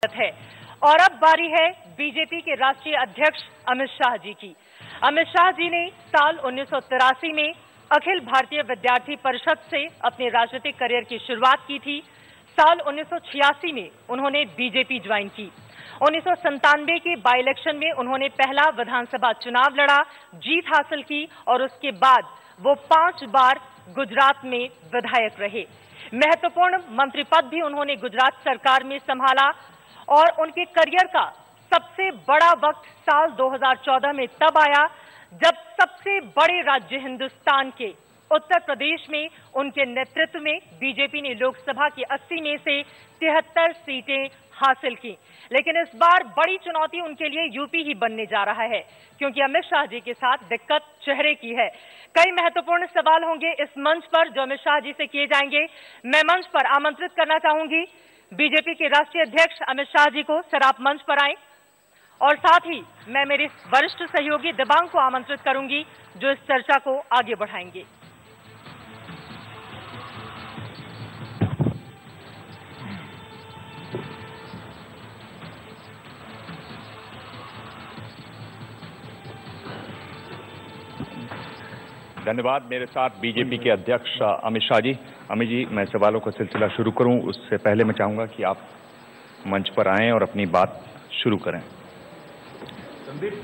है। और अब बारी है बीजेपी के राष्ट्रीय अध्यक्ष अमित शाह जी की। अमित शाह जी ने साल 1983 में अखिल भारतीय विद्यार्थी परिषद से अपने राजनीतिक करियर की शुरुआत की थी। साल 1986 में उन्होंने बीजेपी ज्वाइन की। 1997 के बाई इलेक्शन में उन्होंने पहला विधानसभा चुनाव लड़ा, जीत हासिल की और उसके बाद वो 5 बार गुजरात में विधायक रहे। महत्वपूर्ण मंत्री पद भी उन्होंने गुजरात सरकार में संभाला और उनके करियर का सबसे बड़ा वक्त साल 2014 में तब आया जब सबसे बड़े राज्य हिंदुस्तान के उत्तर प्रदेश में उनके नेतृत्व में बीजेपी ने लोकसभा की 80 में से 73 सीटें हासिल की। लेकिन इस बार बड़ी चुनौती उनके लिए यूपी ही बनने जा रहा है, क्योंकि अमित शाह जी के साथ दिक्कत चेहरे की है। कई महत्वपूर्ण सवाल होंगे इस मंच पर जो अमित शाह जी से किए जाएंगे। मैं मंच पर आमंत्रित करना चाहूंगी बीजेपी के राष्ट्रीय अध्यक्ष अमित शाह जी को। सर, आप मंच पर आए और साथ ही मैं मेरे वरिष्ठ सहयोगी दिबांग को आमंत्रित करूंगी जो इस चर्चा को आगे बढ़ाएंगे। धन्यवाद। मेरे साथ बीजेपी के अध्यक्ष अमित शाह जी। अमित जी, मैं सवालों का सिलसिला शुरू करूं उससे पहले मैं चाहूंगा कि आप मंच पर आएं और अपनी बात शुरू करें। संदीप।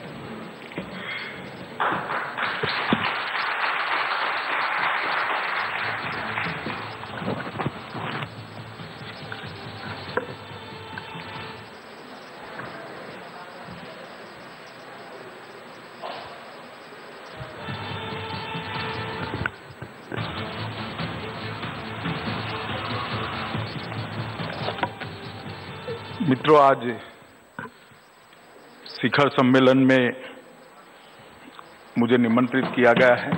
मित्रों, आज शिखर सम्मेलन में मुझे निमंत्रित किया गया है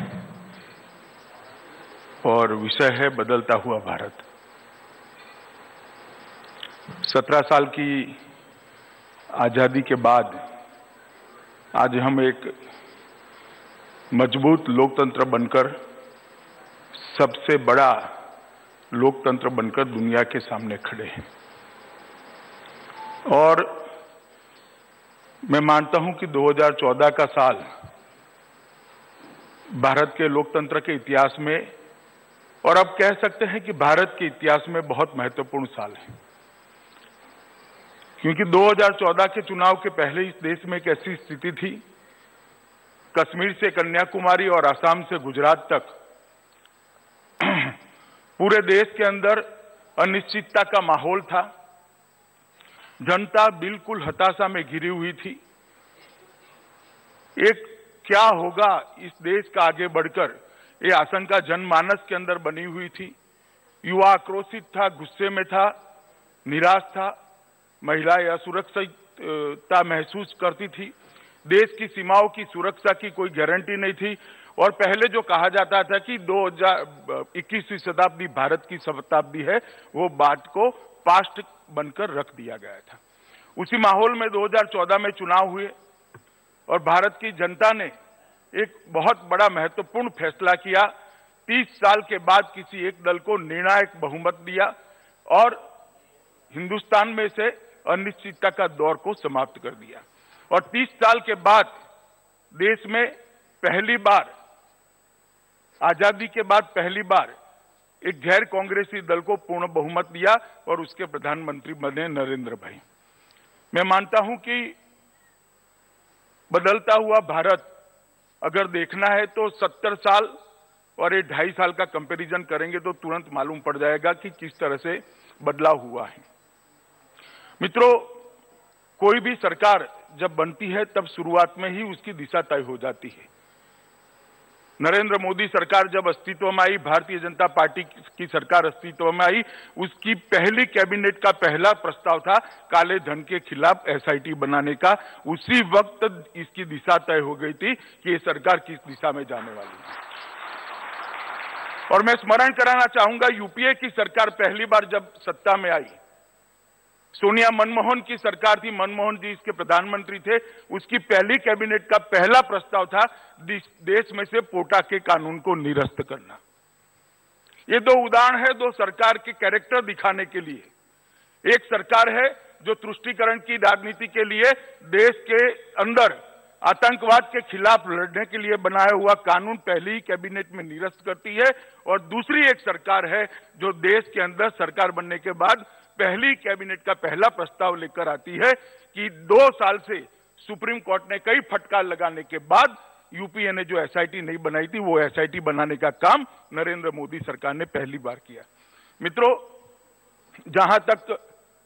और विषय है बदलता हुआ भारत। 17 साल की आजादी के बाद आज हम एक मजबूत लोकतंत्र बनकर, सबसे बड़ा लोकतंत्र बनकर दुनिया के सामने खड़े हैं। और मैं मानता हूं कि 2014 का साल भारत के लोकतंत्र के इतिहास में, और अब कह सकते हैं कि भारत के इतिहास में बहुत महत्वपूर्ण साल है, क्योंकि 2014 के चुनाव के पहले इस देश में एक ऐसी स्थिति थी, कश्मीर से कन्याकुमारी और असम से गुजरात तक पूरे देश के अंदर अनिश्चितता का माहौल था। जनता बिल्कुल हताशा में घिरी हुई थी। एक क्या होगा इस देश का आगे बढ़कर, ये आशंका जनमानस के अंदर बनी हुई थी। युवा आक्रोशित था, गुस्से में था, निराश था, महिलाएं असुरक्षितता महसूस करती थी। देश की सीमाओं की सुरक्षा की कोई गारंटी नहीं थी। और पहले जो कहा जाता था कि 21वीं शताब्दी भारत की शताब्दी है, वो बात को पास्ट बनकर रख दिया गया था। उसी माहौल में 2014 में चुनाव हुए और भारत की जनता ने एक बहुत बड़ा महत्वपूर्ण फैसला किया। 30 साल के बाद किसी एक दल को निर्णायक बहुमत दिया और हिंदुस्तान में से अनिश्चितता का दौर को समाप्त कर दिया। और 30 साल के बाद देश में पहली बार, आजादी के बाद पहली बार एक गैर कांग्रेसी दल को पूर्ण बहुमत दिया और उसके प्रधानमंत्री बने नरेंद्र भाई। मैं मानता हूं कि बदलता हुआ भारत अगर देखना है तो 70 साल और ये 2.5 साल का कंपैरिजन करेंगे तो तुरंत मालूम पड़ जाएगा कि किस तरह से बदलाव हुआ है। मित्रों, कोई भी सरकार जब बनती है तब शुरुआत में ही उसकी दिशा तय हो जाती है। नरेंद्र मोदी सरकार जब अस्तित्व में आई, भारतीय जनता पार्टी की सरकार अस्तित्व में आई, उसकी पहली कैबिनेट का पहला प्रस्ताव था काले धन के खिलाफ एसआईटी बनाने का। उसी वक्त इसकी दिशा तय हो गई थी कि ये सरकार किस दिशा में जाने वाली है। और मैं स्मरण कराना चाहूंगा, यूपीए की सरकार पहली बार जब सत्ता में आई, सोनिया मनमोहन की सरकार थी, मनमोहन जी इसके प्रधानमंत्री थे, उसकी पहली कैबिनेट का पहला प्रस्ताव था देश में से पोटा के कानून को निरस्त करना। ये दो उदाहरण है, दो सरकार के कैरेक्टर दिखाने के लिए। एक सरकार है जो तुष्टीकरण की राजनीति के लिए देश के अंदर आतंकवाद के खिलाफ लड़ने के लिए बनाया हुआ कानून पहले ही कैबिनेट में निरस्त करती है, और दूसरी एक सरकार है जो देश के अंदर सरकार बनने के बाद पहली कैबिनेट का पहला प्रस्ताव लेकर आती है कि 2 साल से सुप्रीम कोर्ट ने कई फटकार लगाने के बाद यूपीए ने जो एसआईटी नहीं बनाई थी वो एसआईटी बनाने का काम नरेंद्र मोदी सरकार ने पहली बार किया। मित्रों, जहां तक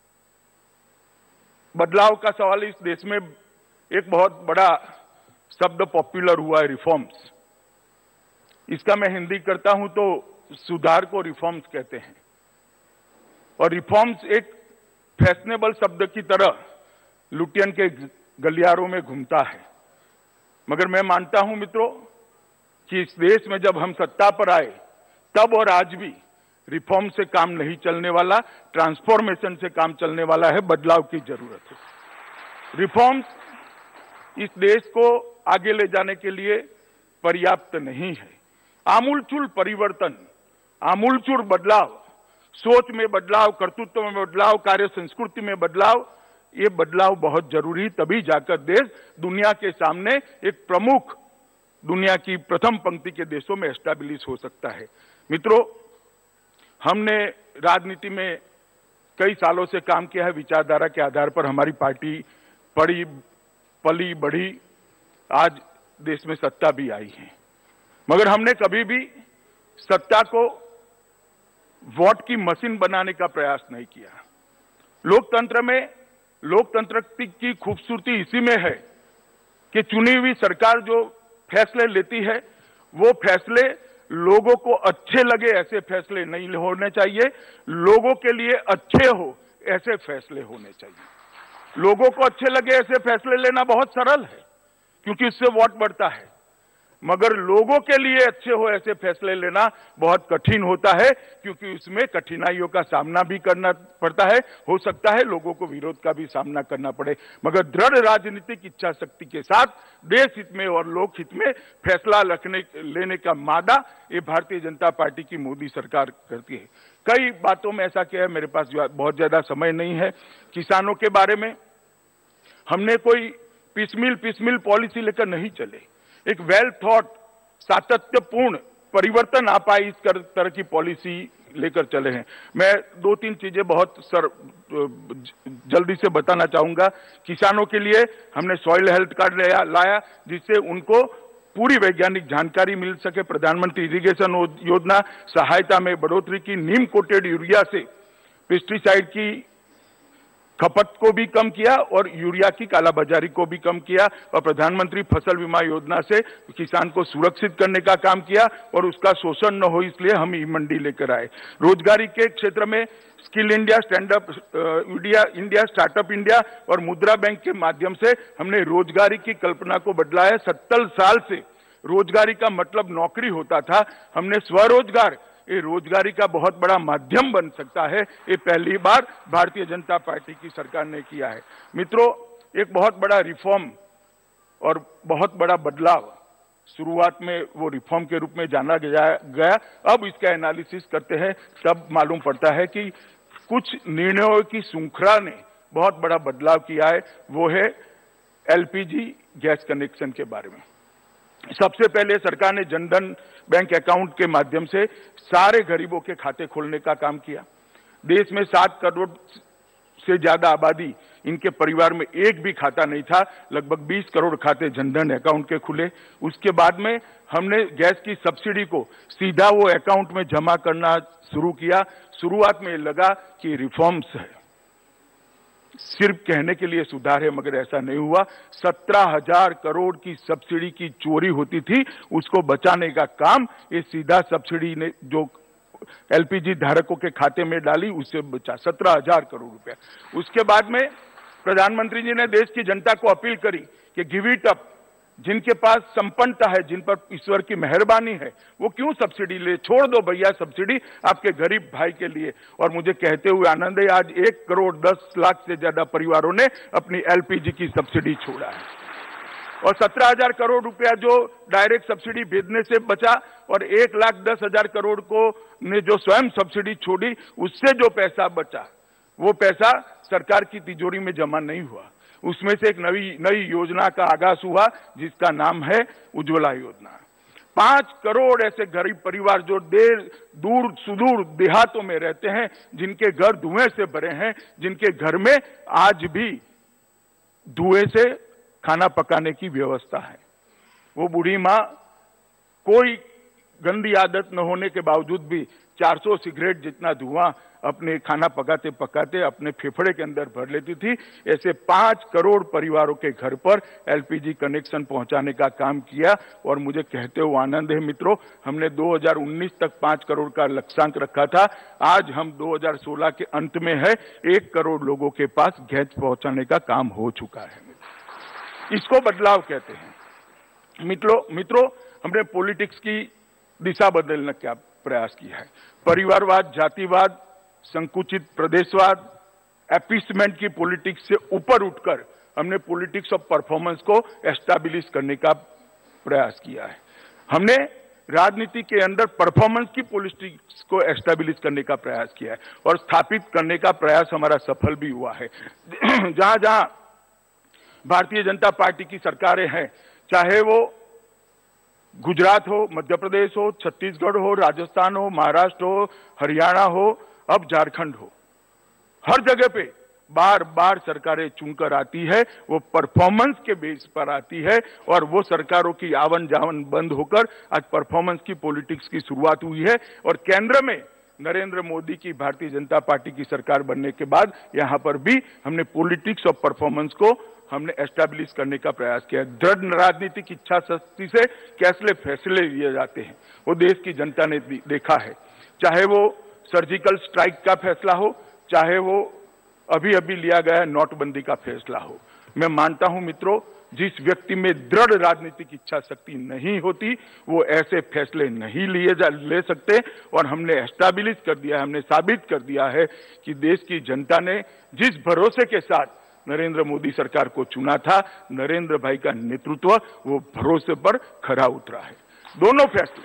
बदलाव का सवाल, इस देश में एक बहुत बड़ा शब्द पॉपुलर हुआ है, रिफॉर्म्स। इसका मैं हिंदी करता हूं तो सुधार को रिफॉर्म्स कहते हैं, और रिफॉर्म्स एक फैशनेबल शब्द की तरह लुटियन के गलियारों में घूमता है। मगर मैं मानता हूं मित्रों कि इस देश में जब हम सत्ता पर आए तब और आज भी रिफॉर्म से काम नहीं चलने वाला, ट्रांसफॉर्मेशन से काम चलने वाला है, बदलाव की जरूरत है। रिफॉर्म्स इस देश को आगे ले जाने के लिए पर्याप्त नहीं है। आमूलचूल परिवर्तन, आमूलचूल बदलाव, सोच में बदलाव, कर्तृत्व में बदलाव, कार्य संस्कृति में बदलाव, ये बदलाव बहुत जरूरी, तभी जाकर देश दुनिया के सामने एक प्रमुख, दुनिया की प्रथम पंक्ति के देशों में एस्टैब्लिश हो सकता है। मित्रों, हमने राजनीति में कई सालों से काम किया है। विचारधारा के आधार पर हमारी पार्टी पली बढ़ी, आज देश में सत्ता भी आई है। मगर हमने कभी भी सत्ता को वोट की मशीन बनाने का प्रयास नहीं किया। लोकतंत्र में लोकतंत्र की खूबसूरती इसी में है कि चुनी हुई सरकार जो फैसले लेती है वो फैसले लोगों को अच्छे लगे ऐसे फैसले नहीं होने चाहिए, लोगों के लिए अच्छे हो ऐसे फैसले होने चाहिए। लोगों को अच्छे लगे ऐसे फैसले लेना बहुत सरल है क्योंकि इससे वोट बढ़ता है, मगर लोगों के लिए अच्छे हो ऐसे फैसले लेना बहुत कठिन होता है क्योंकि उसमें कठिनाइयों का सामना भी करना पड़ता है। हो सकता है लोगों को विरोध का भी सामना करना पड़े, मगर दृढ़ राजनीतिक इच्छा शक्ति के साथ देश हित में और लोक हित में फैसला लेने का मादा ये भारतीय जनता पार्टी की मोदी सरकार करती है। कई बातों में ऐसा किया है, मेरे पास बहुत ज्यादा समय नहीं है। किसानों के बारे में हमने कोई पिसमिल पॉलिसी लेकर नहीं चले, एक वेल थॉट सातत्यपूर्ण परिवर्तन आ पाए इस तरह की पॉलिसी लेकर चले हैं। मैं 2-3 चीजें बहुत जल्दी से बताना चाहूंगा। किसानों के लिए हमने सॉइल हेल्थ कार्ड लाया जिससे उनको पूरी वैज्ञानिक जानकारी मिल सके। प्रधानमंत्री इरिगेशन योजना सहायता में बढ़ोतरी की, नीम कोटेड यूरिया से पेस्टिसाइड की खपत को भी कम किया और यूरिया की कालाबाजारी को भी कम किया, और प्रधानमंत्री फसल बीमा योजना से किसान को सुरक्षित करने का काम किया और उसका शोषण न हो इसलिए हम ई मंडी लेकर आए। रोजगारी के क्षेत्र में Skill India, Stand Up India, Startup India और मुद्रा बैंक के माध्यम से हमने रोजगारी की कल्पना को बदला है। 70 साल से रोजगारी का मतलब नौकरी होता था, हमने स्वरोजगार, ये रोजगारी का बहुत बड़ा माध्यम बन सकता है, ये पहली बार भारतीय जनता पार्टी की सरकार ने किया है। मित्रों, एक बहुत बड़ा रिफॉर्म और बहुत बड़ा बदलाव शुरुआत में वो रिफॉर्म के रूप में जाना गया, अब इसका एनालिसिस करते हैं तब मालूम पड़ता है कि कुछ निर्णयों की श्रृंखला ने बहुत बड़ा बदलाव किया है। वो है एलपीजी गैस कनेक्शन के बारे में। सबसे पहले सरकार ने जनधन बैंक अकाउंट के माध्यम से सारे गरीबों के खाते खोलने का काम किया। देश में 7 करोड़ से ज्यादा आबादी, इनके परिवार में एक भी खाता नहीं था, लगभग 20 करोड़ खाते जनधन अकाउंट के खुले। उसके बाद में हमने गैस की सब्सिडी को सीधा वो अकाउंट में जमा करना शुरू किया। शुरुआत में लगा कि रिफॉर्म्स है, सिर्फ कहने के लिए सुधार है, मगर ऐसा नहीं हुआ। 17,000 करोड़ की सब्सिडी की चोरी होती थी, उसको बचाने का काम ये सीधा सब्सिडी ने जो एलपीजी धारकों के खाते में डाली उससे बचा 17,000 करोड़ रुपया। उसके बाद में प्रधानमंत्री जी ने देश की जनता को अपील करी कि गिव इट अप, जिनके पास संपन्नता है, जिन पर ईश्वर की मेहरबानी है, वो क्यों सब्सिडी ले, छोड़ दो भैया सब्सिडी आपके गरीब भाई के लिए। और मुझे कहते हुए आनंद है, आज 1 करोड़ 10 लाख से ज्यादा परिवारों ने अपनी एलपीजी की सब्सिडी छोड़ा है। और 17,000 करोड़ रुपया जो डायरेक्ट सब्सिडी भेजने से बचा और 1,10,000 करोड़ को ने जो स्वयं सब्सिडी छोड़ी, उससे जो पैसा बचा वो पैसा सरकार की तिजोरी में जमा नहीं हुआ। उसमें से एक नई योजना का आगाज हुआ जिसका नाम है उज्ज्वला योजना। 5 करोड़ ऐसे गरीब परिवार जो दूर सुदूर देहातों में रहते हैं, जिनके घर धुएं से भरे हैं, जिनके घर में आज भी धुएं से खाना पकाने की व्यवस्था है। वो बूढ़ी माँ कोई गंदी आदत न होने के बावजूद भी 400 सिगरेट जितना धुआं अपने खाना पकाते पकाते अपने फेफड़े के अंदर भर लेती थी। ऐसे 5 करोड़ परिवारों के घर पर एलपीजी कनेक्शन पहुंचाने का काम किया और मुझे कहते हुए आनंद है मित्रों, हमने 2019 तक 5 करोड़ का लक्ष्यांक रखा था। आज हम 2016 के अंत में है 1 करोड़ लोगों के पास गैस पहुंचाने का काम हो चुका है। इसको बदलाव कहते हैं। मित्रों, हमने पॉलिटिक्स की दिशा बदलने का प्रयास किया है। परिवारवाद, जातिवाद, संकुचित प्रदेशवाद, एपीसमेंट की पॉलिटिक्स से ऊपर उठकर हमने पॉलिटिक्स ऑफ परफॉर्मेंस को एस्टैब्लिश करने का प्रयास किया है। हमने राजनीति के अंदर परफॉर्मेंस की पॉलिटिक्स को एस्टैब्लिश करने का प्रयास किया है और स्थापित करने का प्रयास हमारा सफल भी हुआ है। जहां जहां भारतीय जनता पार्टी की सरकारें हैं, चाहे वो गुजरात हो, मध्य प्रदेश हो, छत्तीसगढ़ हो, राजस्थान हो, महाराष्ट्र हो, हरियाणा हो, अब झारखंड हो, हर जगह पे बार बार सरकारें चुनकर आती है। वो परफॉर्मेंस के बेस पर आती है और वो सरकारों की आवन जावन बंद होकर आज परफॉर्मेंस की पॉलिटिक्स की शुरुआत हुई है। और केंद्र में नरेंद्र मोदी की भारतीय जनता पार्टी की सरकार बनने के बाद यहां पर भी हमने पॉलिटिक्स ऑफ परफॉर्मेंस को हमने एस्टैब्लिश करने का प्रयास किया। दृढ़ राजनीतिक इच्छा शक्ति से कैसे फैसले लिए जाते हैं वो देश की जनता ने देखा है। चाहे वो सर्जिकल स्ट्राइक का फैसला हो, चाहे वो अभी अभी लिया गया नोटबंदी का फैसला हो। मैं मानता हूं मित्रों, जिस व्यक्ति में दृढ़ राजनीतिक इच्छा शक्ति नहीं होती वो ऐसे फैसले नहीं ले सकते। और हमने एस्टैब्लिश कर दिया है, हमने साबित कर दिया है कि देश की जनता ने जिस भरोसे के साथ नरेंद्र मोदी सरकार को चुना था, नरेंद्र भाई का नेतृत्व वो भरोसे पर खरा उतरा है। दोनों फैसले,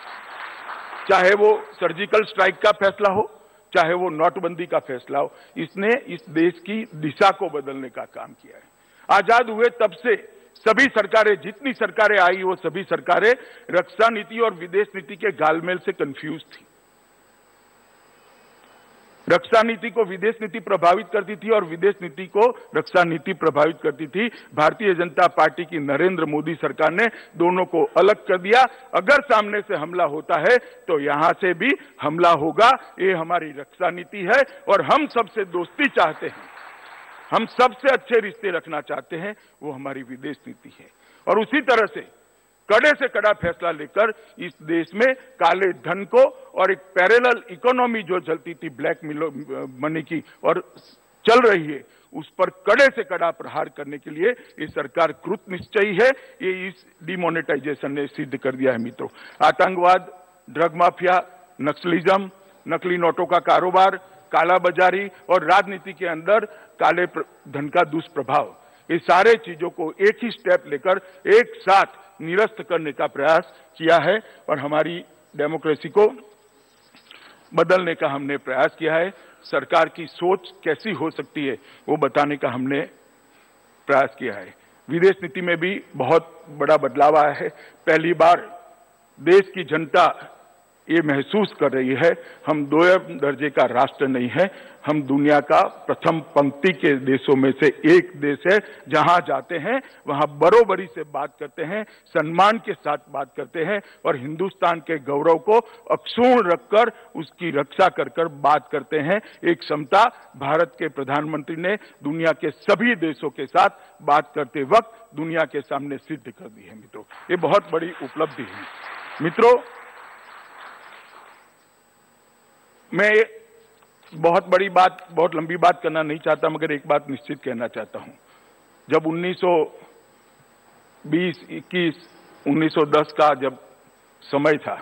चाहे वो सर्जिकल स्ट्राइक का फैसला हो, चाहे वो नोटबंदी का फैसला हो, इसने इस देश की दिशा को बदलने का काम किया है। आजाद हुए तब से सभी सरकारें, जितनी सरकारें आई वो सभी सरकारें रक्षा नीति और विदेश नीति के गालमेल से कंफ्यूज थी। रक्षा नीति को विदेश नीति प्रभावित करती थी और विदेश नीति को रक्षा नीति प्रभावित करती थी। भारतीय जनता पार्टी की नरेंद्र मोदी सरकार ने दोनों को अलग कर दिया। अगर सामने से हमला होता है तो यहां से भी हमला होगा, ये हमारी रक्षा नीति है। और हम सबसे दोस्ती चाहते हैं, हम सबसे अच्छे रिश्ते रखना चाहते हैं, वो हमारी विदेश नीति है। और उसी तरह से कड़े से कड़ा फैसला लेकर इस देश में काले धन को और एक पैरेलल इकोनॉमी जो चलती थी ब्लैक मनी की और चल रही है, उस पर कड़े से कड़ा प्रहार करने के लिए ये सरकार कृत निश्चयी है। ये इस डिमोनेटाइजेशन ने सिद्ध कर दिया है मित्रों। आतंकवाद, ड्रग माफिया, नक्सलिज्म, नकली नोटों का कारोबार, कालाबाजारी और राजनीति के अंदर काले धन का दुष्प्रभाव, ये सारे चीजों को एक ही स्टेप लेकर एक साथ निरस्त करने का प्रयास किया है और हमारी डेमोक्रेसी को बदलने का हमने प्रयास किया है। सरकार की सोच कैसी हो सकती है वो बताने का हमने प्रयास किया है। विदेश नीति में भी बहुत बड़ा बदलाव आया है। पहली बार देश की जनता ये महसूस कर रही है हम 2 दर्जे का राष्ट्र नहीं है, हम दुनिया का प्रथम पंक्ति के देशों में से एक देश है। जहां जाते हैं वहां बरोबरी से बात करते हैं, सम्मान के साथ बात करते हैं और हिंदुस्तान के गौरव को अक्षुण्ण रखकर उसकी रक्षा कर बात करते हैं। एक क्षमता भारत के प्रधानमंत्री ने दुनिया के सभी देशों के साथ बात करते वक्त दुनिया के सामने सिद्ध कर दी है मित्रों। ये बहुत बड़ी उपलब्धि है मित्रों। मैं बहुत बड़ी बात, बहुत लंबी बात करना नहीं चाहता, मगर एक बात निश्चित कहना चाहता हूं। जब 1910 का जब समय था,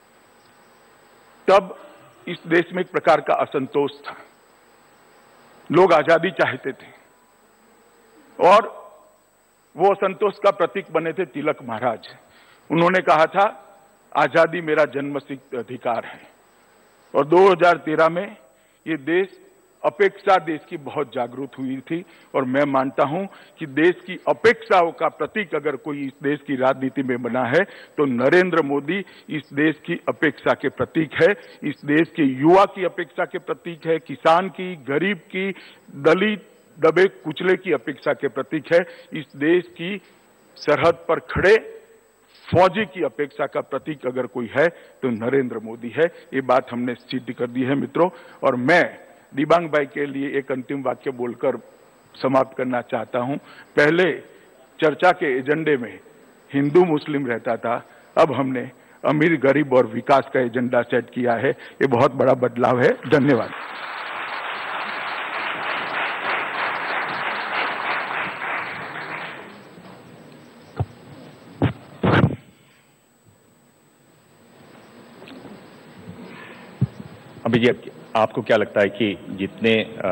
तब इस देश में एक प्रकार का असंतोष था। लोग आजादी चाहते थे और वो असंतोष का प्रतीक बने थे तिलक महाराज। उन्होंने कहा था आजादी मेरा जन्मसिद्ध अधिकार है। और 2013 में ये देश अपेक्षा देश की बहुत जागरूक हुई थी और मैं मानता हूं कि देश की अपेक्षाओं का प्रतीक अगर कोई इस देश की राजनीति में बना है तो नरेंद्र मोदी इस देश की अपेक्षा के प्रतीक है, इस देश के युवा की अपेक्षा के प्रतीक है, किसान की, गरीब की, दलित, दबे कुचले की अपेक्षा के प्रतीक है, इस देश की सरहद पर खड़े फौजी की अपेक्षा का प्रतीक अगर कोई है तो नरेंद्र मोदी है। ये बात हमने सिद्ध कर दी है मित्रों। और मैं दिबांग भाई के लिए एक अंतिम वाक्य बोलकर समाप्त करना चाहता हूं। पहले चर्चा के एजेंडे में हिंदू मुस्लिम रहता था, अब हमने अमीर गरीब और विकास का एजेंडा सेट किया है। ये बहुत बड़ा बदलाव है। धन्यवाद। अभी जी आपको क्या लगता है कि जितने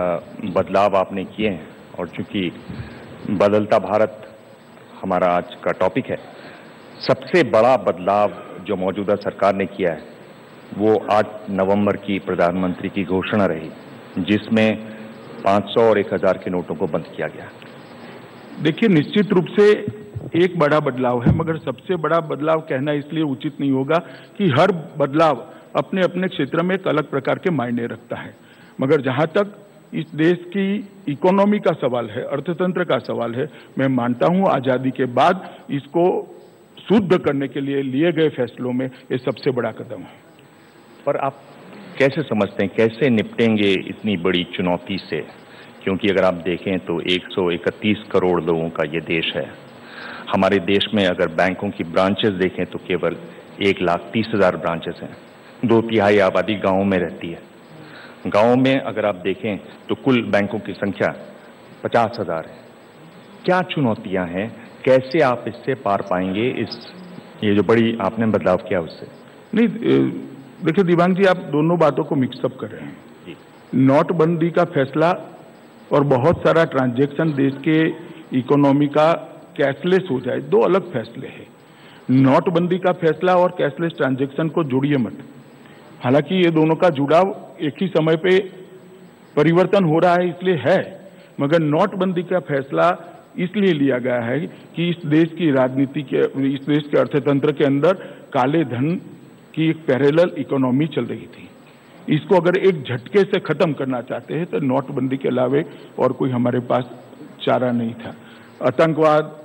बदलाव आपने किए हैं और चूंकि बदलता भारत हमारा आज का टॉपिक है, सबसे बड़ा बदलाव जो मौजूदा सरकार ने किया है वो 8 नवंबर की प्रधानमंत्री की घोषणा रही जिसमें 500 और 1000 के नोटों को बंद किया गया। देखिए, निश्चित रूप से एक बड़ा बदलाव है, मगर सबसे बड़ा बदलाव कहना इसलिए उचित नहीं होगा कि हर बदलाव अपने अपने क्षेत्र में एक अलग प्रकार के मायने रखता है। मगर जहां तक इस देश की इकोनॉमी का सवाल है, अर्थतंत्र का सवाल है, मैं मानता हूं आजादी के बाद इसको शुद्ध करने के लिए लिए गए फैसलों में ये सबसे बड़ा कदम है। पर आप कैसे समझते हैं, कैसे निपटेंगे इतनी बड़ी चुनौती से? क्योंकि अगर आप देखें तो 131 करोड़ लोगों का ये देश है। हमारे देश में अगर बैंकों की ब्रांचेस देखें तो केवल 1,30,000 ब्रांचेस हैं। 2/3 आबादी गांवों में रहती है। गांवों में अगर आप देखें तो कुल बैंकों की संख्या 50,000 है। क्या चुनौतियां हैं, कैसे आप इससे पार पाएंगे? ये जो बड़ी आपने बदलाव किया उससे? नहीं, देखिए दिवांग जी, आप दोनों बातों को मिक्सअप कर रहे हैं। नोटबंदी का फैसला और बहुत सारा ट्रांजैक्शन देश के इकोनॉमी का कैशलेस हो जाए, दो अलग फैसले हैं। नोटबंदी का फैसला और कैशलेस ट्रांजैक्शन को जोड़िए मत। हालांकि ये दोनों का जुड़ाव एक ही समय पे परिवर्तन हो रहा है इसलिए है, मगर नोटबंदी का फैसला इसलिए लिया गया है कि इस देश की राजनीति के, इस देश के अर्थतंत्र के अंदर काले धन की एक पैरेलल इकोनॉमी चल रही थी। इसको अगर एक झटके से खत्म करना चाहते हैं तो नोटबंदी के अलावे और कोई हमारे पास चारा नहीं था। आतंकवाद,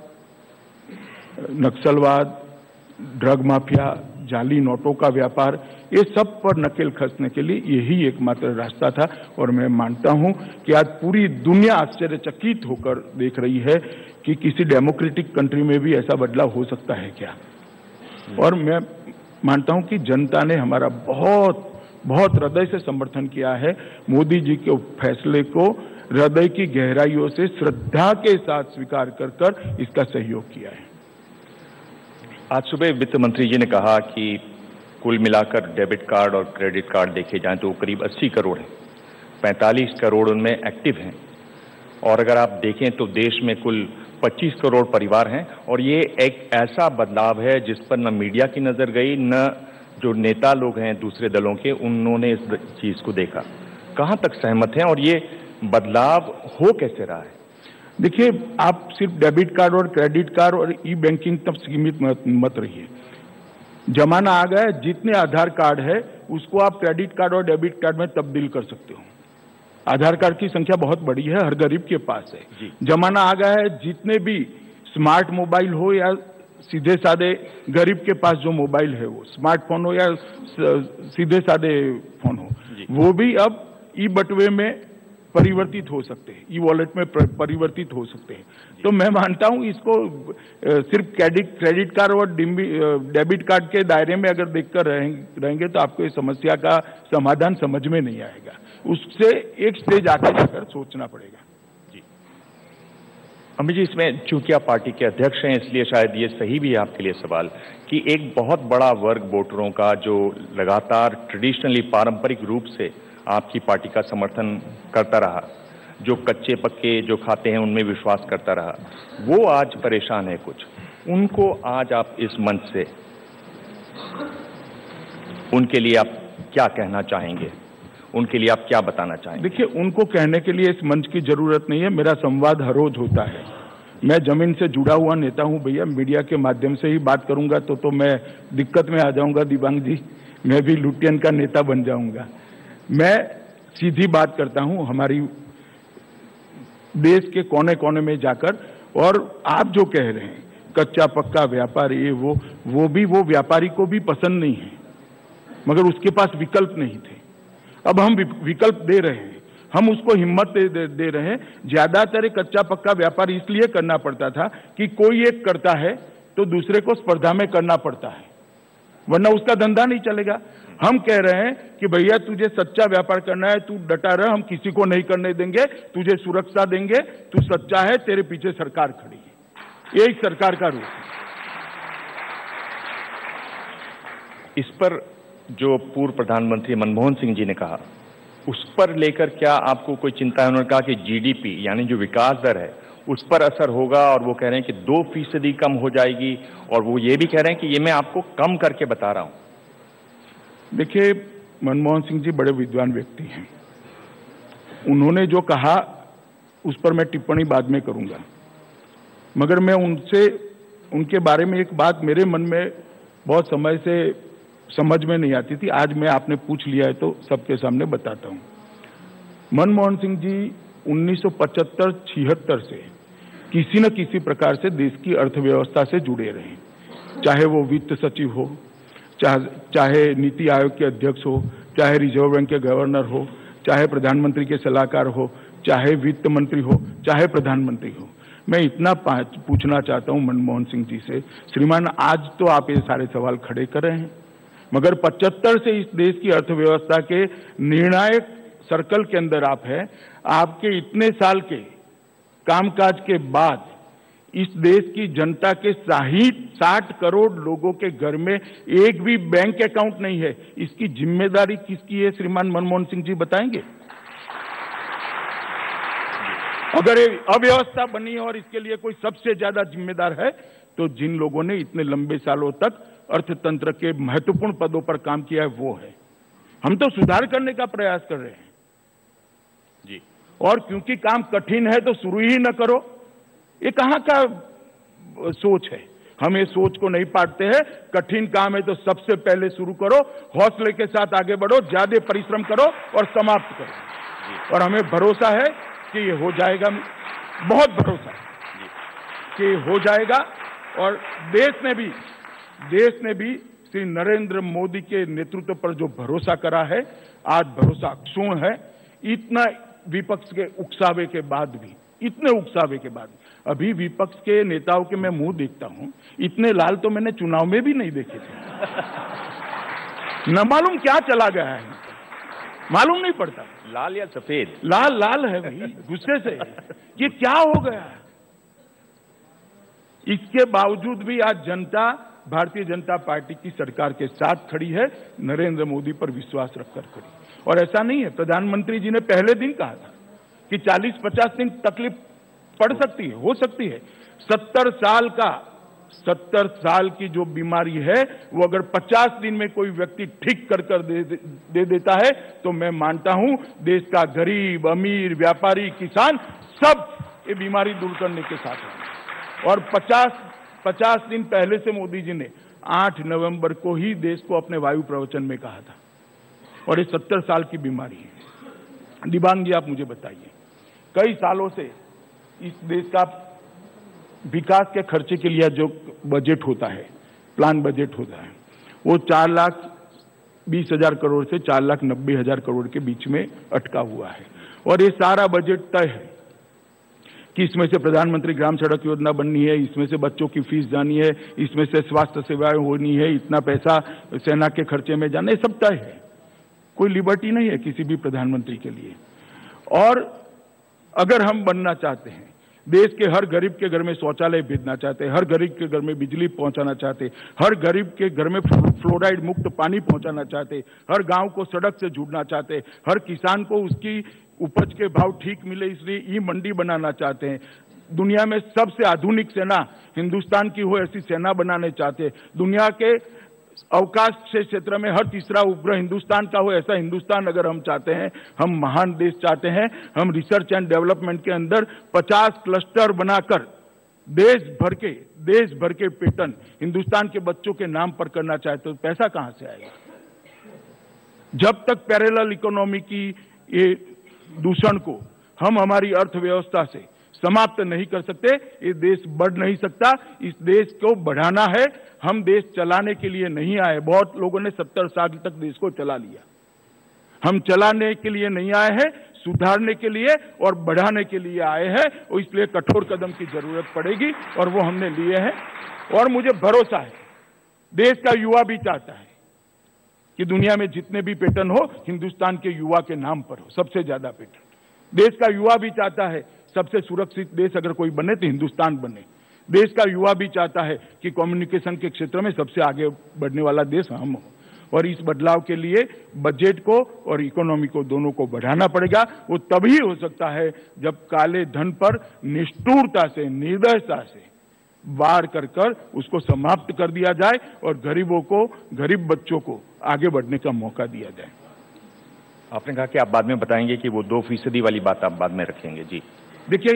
नक्सलवाद, ड्रग माफिया, जाली नोटों का व्यापार, ये सब पर नकेल कसने के लिए यही एकमात्र रास्ता था। और मैं मानता हूं कि आज पूरी दुनिया आश्चर्यचकित होकर देख रही है कि किसी डेमोक्रेटिक कंट्री में भी ऐसा बदलाव हो सकता है क्या। और मैं मानता हूं कि जनता ने हमारा बहुत बहुत हृदय से समर्थन किया है। मोदी जी के फैसले को हृदय की गहराइयों से श्रद्धा के साथ स्वीकार कर कर इसका सहयोग किया है। आज सुबह वित्त मंत्री जी ने कहा कि कुल मिलाकर डेबिट कार्ड और क्रेडिट कार्ड देखे जाएं तो करीब 80 करोड़ हैं, 45 करोड़ उनमें एक्टिव हैं। और अगर आप देखें तो देश में कुल 25 करोड़ परिवार हैं। और ये एक ऐसा बदलाव है जिस पर न मीडिया की नजर गई, न जो नेता लोग हैं दूसरे दलों के, उन्होंने इस चीज को देखा। कहां तक सहमत हैं और ये बदलाव हो कैसे रहा है? देखिए, आप सिर्फ डेबिट कार्ड और क्रेडिट कार्ड और ई बैंकिंग तक सीमित मत रहिए। जमाना आ गया है, जितने आधार कार्ड है उसको आप क्रेडिट कार्ड और डेबिट कार्ड में तब्दील कर सकते हो। आधार कार्ड की संख्या बहुत बड़ी है, हर गरीब के पास है। जमाना आ गया है, जितने भी स्मार्ट मोबाइल हो या सीधे साधे गरीब के पास जो मोबाइल है, वो स्मार्टफोन हो या सीधे साधे फोन हो, वो भी अब ई बटुए में परिवर्तित हो सकते हैं, ई वॉलेट में परिवर्तित हो सकते हैं। तो मैं मानता हूं इसको सिर्फ क्रेडिट कार्ड और डेबिट कार्ड के दायरे में अगर देखकर रहेंगे तो आपको इस समस्या का समाधान समझ में नहीं आएगा। उससे एक स्टेज आगे जाकर सोचना पड़ेगा। जी अमित जी, इसमें चूंकि आप पार्टी के अध्यक्ष हैं इसलिए शायद ये सही भी है आपके लिए सवाल कि एक बहुत बड़ा वर्ग वोटरों का जो लगातार ट्रेडिशनली पारंपरिक रूप से आपकी पार्टी का समर्थन करता रहा, जो कच्चे पक्के जो खाते हैं उनमें विश्वास करता रहा, वो आज परेशान है कुछ। उनको आज आप इस मंच से उनके लिए आप क्या कहना चाहेंगे? उनके लिए आप क्या बताना चाहेंगे? देखिए, उनको कहने के लिए इस मंच की जरूरत नहीं है। मेरा संवाद हर रोज होता है। मैं जमीन से जुड़ा हुआ नेता हूं भैया। मीडिया के माध्यम से ही बात करूंगा तो मैं दिक्कत में आ जाऊंगा दिबांग जी। मैं भी लुटियन का नेता बन जाऊंगा। मैं सीधी बात करता हूं हमारी देश के कोने कोने में जाकर। और आप जो कह रहे हैं कच्चा पक्का व्यापार, ये वो भी वो व्यापारी को भी पसंद नहीं है, मगर उसके पास विकल्प नहीं थे। अब हम विकल्प दे रहे हैं, हम उसको हिम्मत दे रहे हैं। ज्यादातर कच्चा पक्का व्यापार इसलिए करना पड़ता था कि कोई एक करता है तो दूसरे को स्पर्धा में करना पड़ता है, वरना उसका धंधा नहीं चलेगा। हम कह रहे हैं कि भैया तुझे सच्चा व्यापार करना है, तू डटा रह, हम किसी को नहीं करने देंगे, तुझे सुरक्षा देंगे, तू सच्चा है, तेरे पीछे सरकार खड़ी है। यही सरकार का रूप है। इस पर जो पूर्व प्रधानमंत्री मनमोहन सिंह जी ने कहा, उस पर लेकर क्या आपको कोई चिंता है? उन्होंने कहा कि जीडीपी यानी जो विकास दर है उस पर असर होगा, और वो कह रहे हैं कि 2% कम हो जाएगी, और वो ये भी कह रहे हैं कि ये मैं आपको कम करके बता रहा हूं। देखिए, मनमोहन सिंह जी बड़े विद्वान व्यक्ति हैं। उन्होंने जो कहा उस पर मैं टिप्पणी बाद में करूंगा, मगर मैं उनके बारे में एक बात मेरे मन में बहुत समय से समझ में नहीं आती थी। आज मैं आपने पूछ लिया है तो सबके सामने बताता हूं। मनमोहन सिंह जी 1975-76 से किसी न किसी प्रकार से देश की अर्थव्यवस्था से जुड़े रहे, चाहे वो वित्त सचिव हो, चाहे नीति आयोग के अध्यक्ष हो, चाहे रिजर्व बैंक के गवर्नर हो, चाहे प्रधानमंत्री के सलाहकार हो, चाहे वित्त मंत्री हो, चाहे प्रधानमंत्री हो। मैं इतना पूछना चाहता हूं मनमोहन सिंह जी से, श्रीमान आज तो आप ये सारे सवाल खड़े कर रहे हैं, मगर 75 से इस देश की अर्थव्यवस्था के निर्णायक सर्कल के अंदर आप हैं। आपके इतने साल के कामकाज के बाद इस देश की जनता के 60 करोड़ लोगों के घर में एक भी बैंक अकाउंट नहीं है। इसकी जिम्मेदारी किसकी है श्रीमान मनमोहन सिंह जी, बताएंगे? अगर ये अव्यवस्था बनी और इसके लिए कोई सबसे ज्यादा जिम्मेदार है तो जिन लोगों ने इतने लंबे सालों तक अर्थतंत्र के महत्वपूर्ण पदों पर काम किया है वो है। हम तो सुधार करने का प्रयास कर रहे हैं जी, और क्योंकि काम कठिन है तो शुरू ही न करो, ये कहां का सोच है? हम ये सोच को नहीं पाते हैं। कठिन काम है तो सबसे पहले शुरू करो, हौसले के साथ आगे बढ़ो, ज्यादा परिश्रम करो और समाप्त करो। और हमें भरोसा है कि ये हो जाएगा, बहुत भरोसा है कि ये हो जाएगा। और देश ने भी श्री नरेंद्र मोदी के नेतृत्व पर जो भरोसा करा है, आज भरोसा क्षुण है। इतना विपक्ष के उकसावे के बाद भी, इतने उकसावे के बाद अभी विपक्ष के नेताओं के मैं मुंह देखता हूं, इतने लाल तो मैंने चुनाव में भी नहीं देखे थे। न मालूम क्या चला गया है, मालूम नहीं पड़ता। लाल या सफेद? लाल है भाई, गुस्से से। ये क्या हो गया? इसके बावजूद भी आज जनता भारतीय जनता पार्टी की सरकार के साथ खड़ी है, नरेंद्र मोदी पर विश्वास रखकर खड़ी। और ऐसा नहीं है, प्रधानमंत्री जी ने पहले दिन कहा था कि 40-50 दिन तकलीफ पड़ सकती है, हो सकती है। 70 साल की जो बीमारी है वो अगर 50 दिन में कोई व्यक्ति ठीक कर दे देता है तो मैं मानता हूं देश का गरीब, अमीर, व्यापारी, किसान सब ये बीमारी दूर करने के साथ है। और 50 दिन पहले से मोदी जी ने 8 नवंबर को ही देश को अपने वायु प्रवचन में कहा था। और ये 70 साल की बीमारी है। दिबांग जी, आप मुझे बताइए, कई सालों से इस देश का विकास के खर्चे के लिए जो बजट होता है, प्लान बजट होता है, वो 4,20,000 करोड़ से 4,90,000 करोड़ के बीच में अटका हुआ है। और ये सारा बजट तय है कि इसमें से प्रधानमंत्री ग्राम सड़क योजना बननी है, इसमें से बच्चों की फीस जानी है, इसमें से स्वास्थ्य सेवाएं होनी है, इतना पैसा सेना के खर्चे में जाना है, सब तय है। कोई लिबर्टी नहीं है किसी भी प्रधानमंत्री के लिए। और अगर हम बनना चाहते हैं, देश के हर गरीब के घर में शौचालय भेजना चाहते हैं, हर गरीब के घर में बिजली पहुंचाना चाहते हैं, हर गरीब के घर में फ्लोराइड मुक्त पानी पहुंचाना चाहते हैं, हर गांव को सड़क से जुड़ना चाहते हैं, हर किसान को उसकी उपज के भाव ठीक मिले इसलिए ई मंडी बनाना चाहते हैं, दुनिया में सबसे आधुनिक सेना हिंदुस्तान की हो ऐसी सेना बनाने चाहते हैं, दुनिया के अवकाश से क्षेत्र में हर तीसरा उपग्रह हिंदुस्तान का हो, ऐसा हिंदुस्तान अगर हम चाहते हैं, हम महान देश चाहते हैं, हम रिसर्च एंड डेवलपमेंट के अंदर 50 क्लस्टर बनाकर देश भर के पेटेंट हिंदुस्तान के बच्चों के नाम पर करना चाहते हो, तो पैसा कहां से आएगा? जब तक पैरेलल इकोनॉमी की ये दूषण को हम हमारी अर्थव्यवस्था से समाप्त नहीं कर सकते, ये देश बढ़ नहीं सकता। इस देश को बढ़ाना है, हम देश चलाने के लिए नहीं आए। बहुत लोगों ने 70 साल तक देश को चला लिया। हम चलाने के लिए नहीं आए हैं, सुधारने के लिए और बढ़ाने के लिए आए हैं, और इसलिए कठोर कदम की जरूरत पड़ेगी और वो हमने लिए हैं। और मुझे भरोसा है, देश का युवा भी चाहता है कि दुनिया में जितने भी पेटेंट हो, हिंदुस्तान के युवा के नाम पर हो, सबसे ज्यादा पेटेंट। देश का युवा भी चाहता है सबसे सुरक्षित देश अगर कोई बने तो हिंदुस्तान बने। देश का युवा भी चाहता है कि कम्युनिकेशन के क्षेत्र में सबसे आगे बढ़ने वाला देश हम हो। और इस बदलाव के लिए बजट को और इकोनॉमी को दोनों को बढ़ाना पड़ेगा। वो तभी हो सकता है जब काले धन पर निष्ठुरता से, निर्दयता से वार कर उसको समाप्त कर दिया जाए और गरीबों को, गरीब बच्चों को आगे बढ़ने का मौका दिया जाए। आपने कहा कि आप बाद में बताएंगे कि वो 2% वाली बात आप बाद में रखेंगे। जी देखिए,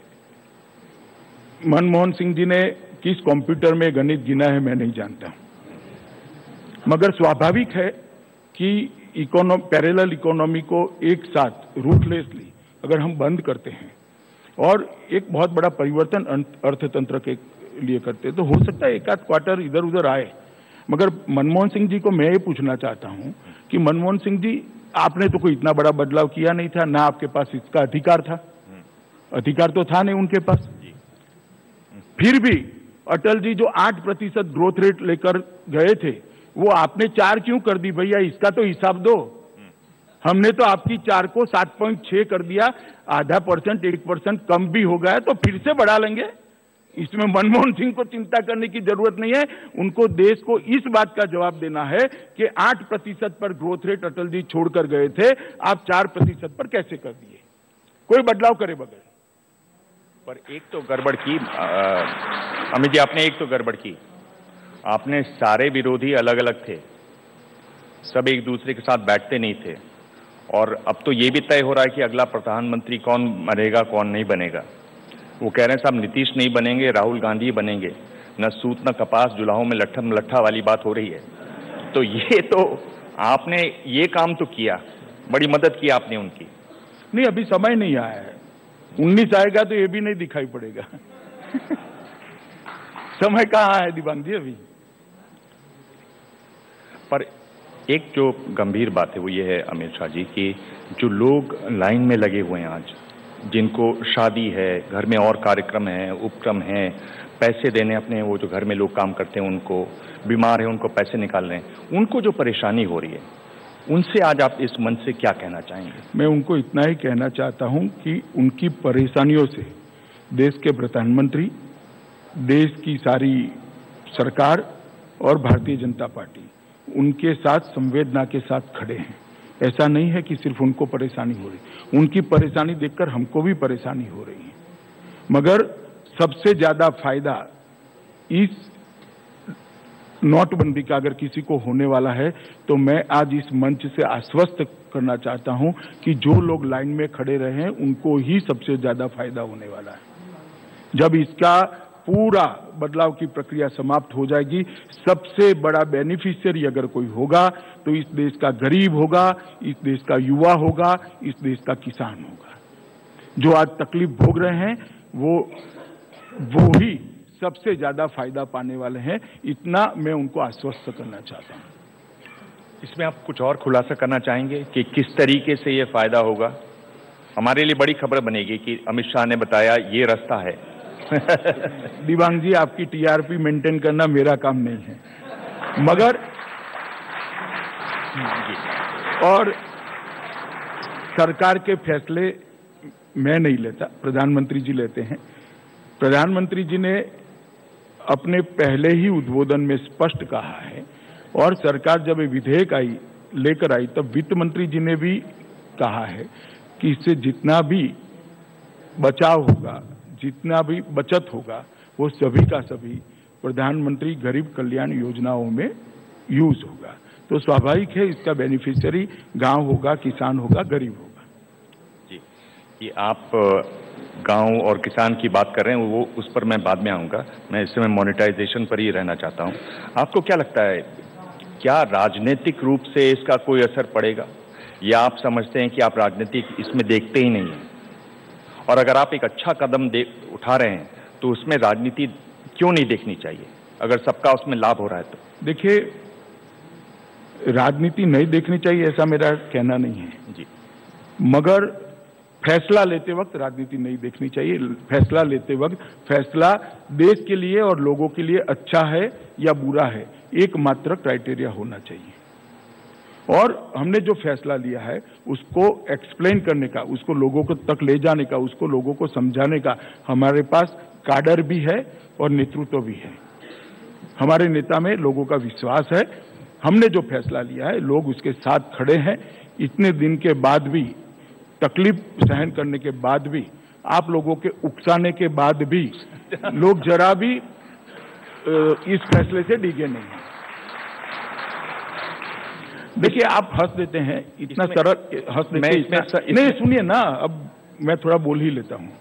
मनमोहन सिंह जी ने किस कंप्यूटर में गणित गिना है मैं नहीं जानता, मगर स्वाभाविक है कि पैरेलल इकोनॉमी को एक साथ रूथलेसली अगर हम बंद करते हैं और एक बहुत बड़ा परिवर्तन अर्थतंत्र के लिए करते हैं, तो हो सकता है एक आध क्वार्टर इधर उधर आए। मगर मनमोहन सिंह जी को मैं ये पूछना चाहता हूं कि मनमोहन सिंह जी, आपने तो कोई इतना बड़ा बदलाव किया नहीं था, ना आपके पास इसका अधिकार था, अधिकार तो था नहीं उनके पास। फिर भी अटल जी जो 8% ग्रोथ रेट लेकर गए थे, वो आपने 4 क्यों कर दी भैया? इसका तो हिसाब दो। हमने तो आपकी 4 को 7.6 कर दिया, आधा % 1% कम भी हो गया तो फिर से बढ़ा लेंगे। इसमें मनमोहन सिंह को चिंता करने की जरूरत नहीं है। उनको देश को इस बात का जवाब देना है कि 8% पर ग्रोथ रेट अटल जी छोड़कर गए थे, आप 4% पर कैसे कर दिए, कोई बदलाव करे बगैर। पर एक तो गड़बड़ की अमित जी, आपने एक तो गड़बड़ की, आपने सारे विरोधी अलग अलग थे, सब एक दूसरे के साथ बैठते नहीं थे। और अब तो ये भी तय हो रहा है कि अगला प्रधानमंत्री कौन बनेगा कौन नहीं बनेगा। वो कह रहे हैं साहब नीतीश नहीं बनेंगे, राहुल गांधी बनेंगे। न सूत न कपास, जुलाहों में लट्ठम लट्ठा वाली बात हो रही है। तो ये तो आपने ये काम तो किया, बड़ी मदद की आपने उनकी। नहीं, अभी समय नहीं आया है, 19 आएगा तो ये भी नहीं दिखाई पड़ेगा। समय कहाँ है दिवांग जी अभी। पर एक जो गंभीर बात है वो ये है अमित शाह जी कि जो लोग लाइन में लगे हुए हैं आज, जिनको शादी है, घर में और कार्यक्रम है, उपक्रम है, पैसे देने अपने, वो जो घर में लोग काम करते हैं उनको, बीमार है उनको पैसे निकाल रहे हैं, उनको जो परेशानी हो रही है, उनसे आज आप इस मंच से क्या कहना चाहेंगे? मैं उनको इतना ही कहना चाहता हूं कि उनकी परेशानियों से देश के प्रधानमंत्री, देश की सारी सरकार और भारतीय जनता पार्टी उनके साथ संवेदना के साथ खड़े हैं। ऐसा नहीं है कि सिर्फ उनको परेशानी हो रही, उनकी परेशानी देखकर हमको भी परेशानी हो रही है। मगर सबसे ज्यादा फायदा इस नोटबंदी का अगर किसी को होने वाला है तो मैं आज इस मंच से आश्वस्त करना चाहता हूं कि जो लोग लाइन में खड़े रहे हैं उनको ही सबसे ज्यादा फायदा होने वाला है। जब इसका पूरा बदलाव की प्रक्रिया समाप्त हो जाएगी, सबसे बड़ा बेनिफिशियरी अगर कोई होगा तो इस देश का गरीब होगा, इस देश का युवा होगा, इस देश का किसान होगा। जो आज तकलीफ भोग रहे हैं वो ही सबसे ज्यादा फायदा पाने वाले हैं। इतना मैं उनको आश्वस्त करना चाहता हूं। इसमें आप कुछ और खुलासा करना चाहेंगे कि किस तरीके से ये फायदा होगा? हमारे लिए बड़ी खबर बनेगी कि अमित शाह ने बताया ये रास्ता है। दिवांग जी, आपकी टीआरपी मेंटेन करना मेरा काम नहीं है, मगर और सरकार के फैसले मैं नहीं लेता, प्रधानमंत्री जी लेते हैं। प्रधानमंत्री जी ने अपने पहले ही उद्बोधन में स्पष्ट कहा है, और सरकार जब ये विधेयक लेकर आई तब वित्त मंत्री जी ने भी कहा है कि इससे जितना भी बचाव होगा, जितना भी बचत होगा, वो सभी का सभी प्रधानमंत्री गरीब कल्याण योजनाओं में यूज होगा। तो स्वाभाविक है इसका बेनिफिशियरी गांव होगा, किसान होगा, गरीब होगा। जी, ये आप गांव और किसान की बात कर रहे हैं, वो उस पर मैं बाद में आऊंगा। मैं इस समय मोनेटाइजेशन पर ही रहना चाहता हूं। आपको क्या लगता है, क्या राजनीतिक रूप से इसका कोई असर पड़ेगा, या आप समझते हैं कि आप राजनीति इसमें देखते ही नहीं हैं? और अगर आप एक अच्छा कदम उठा रहे हैं तो उसमें राजनीति क्यों नहीं देखनी चाहिए, अगर सबका उसमें लाभ हो रहा है तो? देखिए, राजनीति नहीं देखनी चाहिए ऐसा मेरा कहना नहीं है जी, मगर फैसला लेते वक्त राजनीति नहीं देखनी चाहिए। फैसला लेते वक्त फैसला देश के लिए और लोगों के लिए अच्छा है या बुरा है, एकमात्र क्राइटेरिया होना चाहिए। और हमने जो फैसला लिया है उसको एक्सप्लेन करने का, उसको लोगों को तक ले जाने का, उसको लोगों को समझाने का हमारे पास काडर भी है और नेतृत्व भी है। हमारे नेता में लोगों का विश्वास है। हमने जो फैसला लिया है लोग उसके साथ खड़े हैं। इतने दिन के बाद भी, तकलीफ सहन करने के बाद भी, आप लोगों के उकसाने के बाद भी लोग जरा भी इस फैसले से डिगे नहीं हैं। देखिए, आप हंस देते हैं, इतना सरल हंस देते हैं। नहीं, सुनिए ना, अब मैं थोड़ा बोल ही लेता हूं।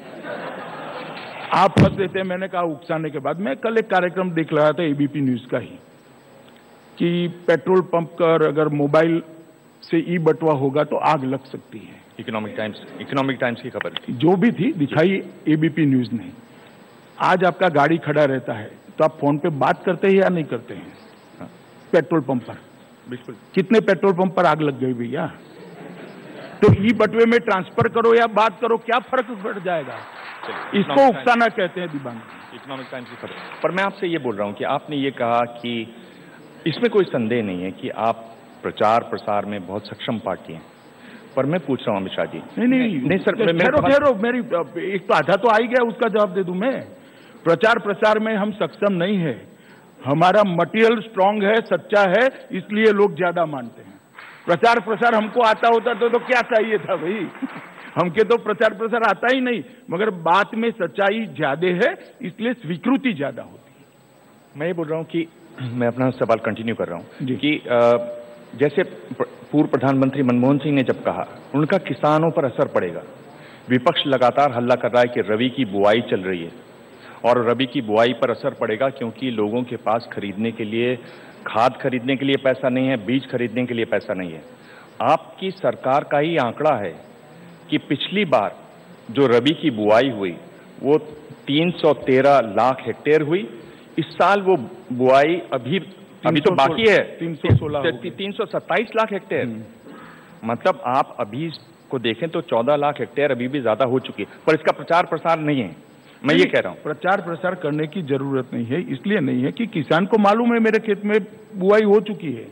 आप हंस देते हैं, मैंने कहा उकसाने के बाद। मैं कल एक कार्यक्रम देख रहा था एबीपी न्यूज का ही, कि पेट्रोल पंप पर अगर मोबाइल से ई बटवा होगा तो आग लग सकती है। इकोनॉमिक टाइम्स की खबर थी, जो भी थी, दिखाई एबीपी न्यूज ने। आज आपका गाड़ी खड़ा रहता है तो आप फोन पे बात करते हैं या नहीं करते हैं? हाँ। पेट्रोल पंप पर बिल्कुल। कितने पेट्रोल पंप पर आग लग गई भैया? तो ई बटवे में ट्रांसफर करो या बात करो, क्या फर्क पड़ जाएगा? इसको उकसाना कहते हैं दिबांग। इकोनॉमिक टाइम्स की खबर। पर मैं आपसे ये बोल रहा हूं कि आपने ये कहा कि इसमें कोई संदेह नहीं है कि आप प्रचार प्रसार में बहुत सक्षम पार्टी हैं, पर मैं पूछ रहा हूं अमित शाह जी। नहीं सर, ठहरो, मेरी एक तो आधा तो आ ही गया, उसका जवाब दे दूं मैं। प्रचार प्रसार में हम सक्षम नहीं है। हमारा मटेरियल स्ट्रांग है, सच्चा है, इसलिए लोग ज्यादा मानते हैं। प्रचार प्रसार हमको आता होता तो क्या चाहिए था भाई? हमके तो प्रचार प्रसार आता ही नहीं, मगर बात में सच्चाई ज्यादा है, इसलिए स्वीकृति ज्यादा होती है। मैं ये बोल रहा हूं कि मैं अपना सवाल कंटिन्यू कर रहा हूं कि जैसे पूर्व प्रधानमंत्री मनमोहन सिंह ने जब कहा, उनका किसानों पर असर पड़ेगा। विपक्ष लगातार हल्ला कर रहा है कि रबी की बुआई चल रही है और रबी की बुआई पर असर पड़ेगा, क्योंकि लोगों के पास खरीदने के लिए, खाद खरीदने के लिए पैसा नहीं है, बीज खरीदने के लिए पैसा नहीं है। आपकी सरकार का ही आंकड़ा है कि पिछली बार जो रबी की बुआई हुई वो 313 लाख हेक्टेयर हुई। इस साल वो बुआई अभी तो बाकी है 327 लाख हेक्टेयर। मतलब आप अभी को देखें तो 14 लाख हेक्टेयर अभी भी ज्यादा हो चुकी है, पर इसका प्रचार प्रसार नहीं है। मैं ये कह रहा हूं, प्रचार प्रसार करने की जरूरत नहीं है। इसलिए नहीं है कि किसान को मालूम है मेरे खेत में बुआई हो चुकी है।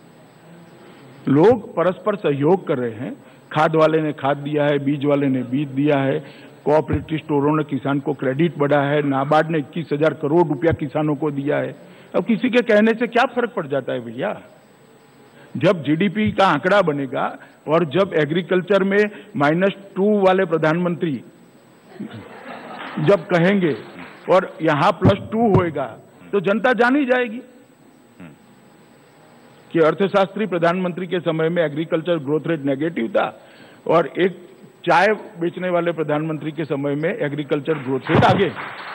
लोग परस्पर सहयोग कर रहे हैं। खाद वाले ने खाद दिया है, बीज वाले ने बीज दिया है, कोऑपरेटिव स्टोरों ने किसान को क्रेडिट बढ़ा है, नाबार्ड ने 21,000 करोड़ रुपया किसानों को दिया है। अब किसी के कहने से क्या फर्क पड़ जाता है भैया? जब जीडीपी का आंकड़ा बनेगा और जब एग्रीकल्चर में -2 वाले प्रधानमंत्री जब कहेंगे और यहां +2 होएगा तो जनता जान ही जाएगी कि अर्थशास्त्री प्रधानमंत्री के समय में एग्रीकल्चर ग्रोथ रेट नेगेटिव था और एक चाय बेचने वाले प्रधानमंत्री के समय में एग्रीकल्चर ग्रोथ रेट आगे।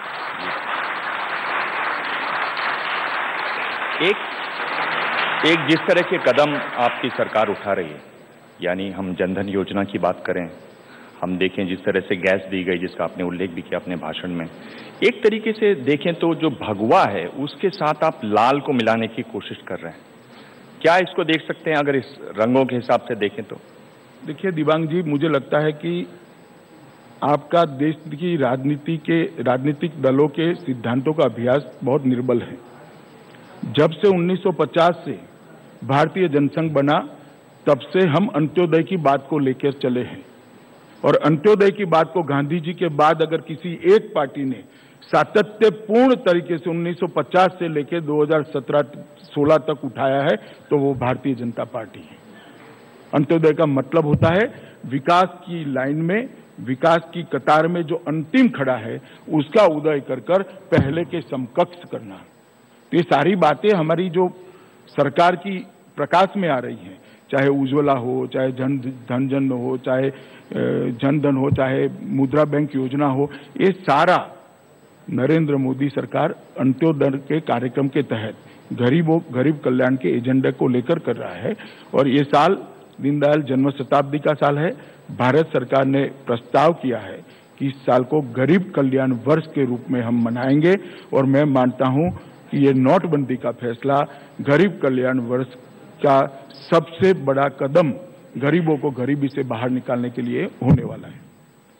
एक जिस तरह के कदम आपकी सरकार उठा रही है, यानी हम जनधन योजना की बात करें, हम देखें जिस तरह से गैस दी गई, जिसका आपने उल्लेख भी किया अपने भाषण में, एक तरीके से देखें तो जो भगवा है उसके साथ आप लाल को मिलाने की कोशिश कर रहे हैं। क्या इसको देख सकते हैं अगर इस रंगों के हिसाब से देखें तो? देखिए दिबांग जी, मुझे लगता है कि आपका देश की राजनीतिक दलों के सिद्धांतों का अभ्यास बहुत निर्बल है। जब से 1950 से भारतीय जनसंघ बना, तब से हम अंत्योदय की बात को लेकर चले हैं और अंत्योदय की बात को गांधी जी के बाद अगर किसी एक पार्टी ने सातत्यपूर्ण तरीके से 1950 से लेकर 2017-16 तक उठाया है तो वो भारतीय जनता पार्टी है। अंत्योदय का मतलब होता है विकास की लाइन में, विकास की कतार में जो अंतिम खड़ा है उसका उदय कर पहले के समकक्ष करना। तो ये सारी बातें हमारी जो सरकार की प्रकाश में आ रही हैं, चाहे उज्ज्वला हो, चाहे धन हो, चाहे जनधन हो, चाहे मुद्रा बैंक योजना हो, ये सारा नरेंद्र मोदी सरकार अंत्योदय के कार्यक्रम के तहत गरीब कल्याण के एजेंडा को लेकर कर रहा है। और ये साल दीनदयाल जन्म शताब्दी का साल है। भारत सरकार ने प्रस्ताव किया है कि इस साल को गरीब कल्याण वर्ष के रूप में हम मनाएंगे और मैं मानता हूं कि ये नोटबंदी का फैसला गरीब कल्याण वर्ष का सबसे बड़ा कदम गरीबों को गरीबी से बाहर निकालने के लिए होने वाला है।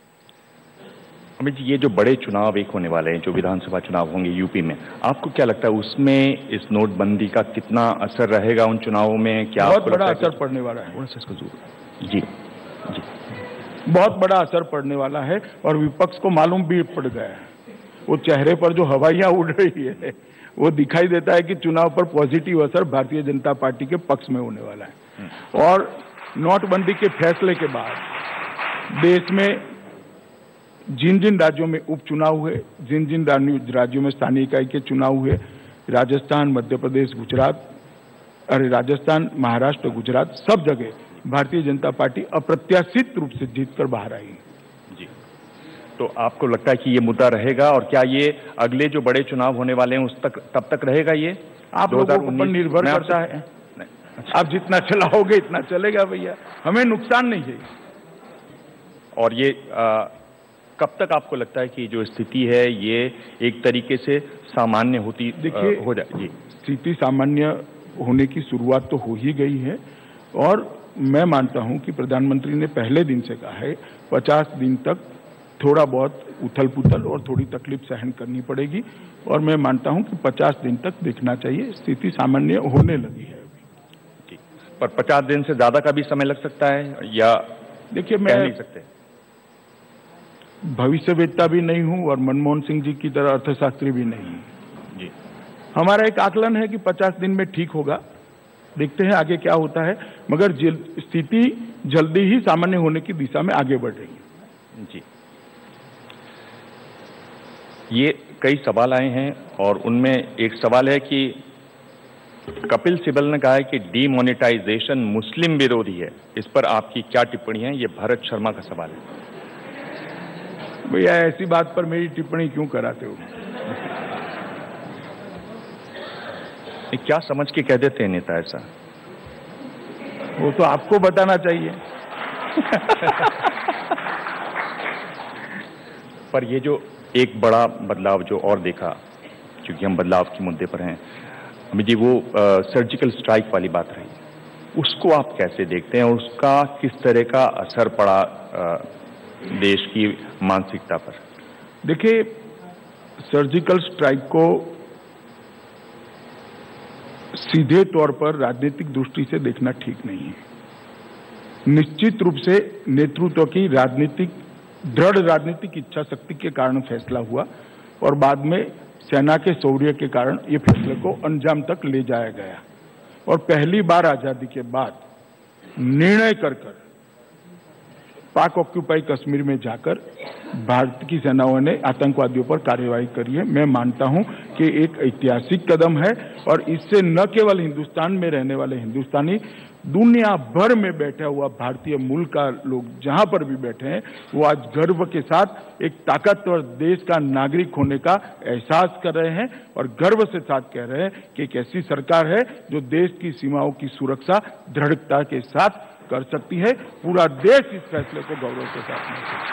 अमित जी, ये जो बड़े चुनाव एक होने वाले हैं, जो विधानसभा चुनाव होंगे यूपी में, आपको क्या लगता है उसमें इस नोटबंदी का कितना असर रहेगा उन चुनावों में? क्या बहुत बड़ा असर पड़ने वाला है। जी, बहुत बड़ा असर पड़ने वाला है और विपक्ष को मालूम भी पड़ गया है। वो चेहरे पर जो हवाइयां उड़ रही है वो दिखाई देता है कि चुनाव पर पॉजिटिव असर भारतीय जनता पार्टी के पक्ष में होने वाला है। और नोटबंदी के फैसले के बाद देश में जिन जिन राज्यों में उपचुनाव हुए, जिन जिन राज्यों में स्थानीय इकाई के चुनाव हुए, राजस्थान, मध्य प्रदेश, राजस्थान, महाराष्ट्र, गुजरात, सब जगह भारतीय जनता पार्टी अप्रत्याशित रूप से जीतकर बाहर आई। जी, तो आपको लगता है कि ये मुद्दा रहेगा और क्या ये अगले जो बड़े चुनाव होने वाले हैं उस तक तब तक रहेगा? ये आप लोगों पर निर्भर करता है। आप जितना चलाओगे इतना चलेगा भैया, हमें नुकसान नहीं है। और ये कब तक आपको लगता है कि जो स्थिति है ये एक तरीके से सामान्य हो जाए? जी, स्थिति सामान्य होने की शुरुआत तो हो ही गई है और मैं मानता हूं कि प्रधानमंत्री ने पहले दिन से कहा है 50 दिन तक थोड़ा बहुत उथल पुथल और थोड़ी तकलीफ सहन करनी पड़ेगी और मैं मानता हूं कि 50 दिन तक देखना चाहिए, स्थिति सामान्य होने लगी है अभी। जी, पर 50 दिन से ज्यादा का भी समय लग सकता है या? देखिए, मैं नहीं सकते, भविष्यवेत्ता भी नहीं हूं और मनमोहन सिंह जी की तरह अर्थशास्त्री भी नहीं हूं। जी, हमारा एक आकलन है कि 50 दिन में ठीक होगा, देखते हैं आगे क्या होता है, मगर स्थिति जल्दी ही सामान्य होने की दिशा में आगे बढ़ रही है। जी, ये कई सवाल आए हैं और उनमें एक सवाल है कि कपिल सिब्बल ने कहा है कि डीमोनेटाइजेशन मुस्लिम विरोधी है, इस पर आपकी क्या टिप्पणी है? ये भरत शर्मा का सवाल है। भैया, ऐसी बात पर मेरी टिप्पणी क्यों कराते हो? क्या समझ के कह देते हैं नेता ऐसा? वो तो आपको बताना चाहिए। पर ये जो एक बड़ा बदलाव जो और देखा, क्योंकि हम बदलाव के मुद्दे पर हैं अमित जी, वो सर्जिकल स्ट्राइक वाली बात रही, उसको आप कैसे देखते हैं और उसका किस तरह का असर पड़ा देश की मानसिकता पर? देखिए, सर्जिकल स्ट्राइक को सीधे तौर पर राजनीतिक दृष्टि से देखना ठीक नहीं है। निश्चित रूप से नेतृत्व की दृढ़ राजनीतिक इच्छा शक्ति के कारण फैसला हुआ और बाद में सेना के शौर्य के कारण ये फैसले को अंजाम तक ले जाया गया और पहली बार आजादी के बाद निर्णय कर पाक ऑक्यूपाई कश्मीर में जाकर भारत की सेनाओं ने आतंकवादियों पर कार्रवाई करी है। मैं मानता हूं कि एक ऐतिहासिक कदम है और इससे न केवल हिंदुस्तान में रहने वाले हिंदुस्तानी, दुनिया भर में बैठा हुआ भारतीय मूल का लोग जहां पर भी बैठे हैं वो आज गर्व के साथ एक ताकतवर देश का नागरिक होने का एहसास कर रहे हैं और गर्व से साथ कह रहे हैं कि एक ऐसी सरकार है जो देश की सीमाओं की सुरक्षा दृढ़ता के साथ कर सकती है। पूरा देश इस फैसले को गौरव के साथ मानता है।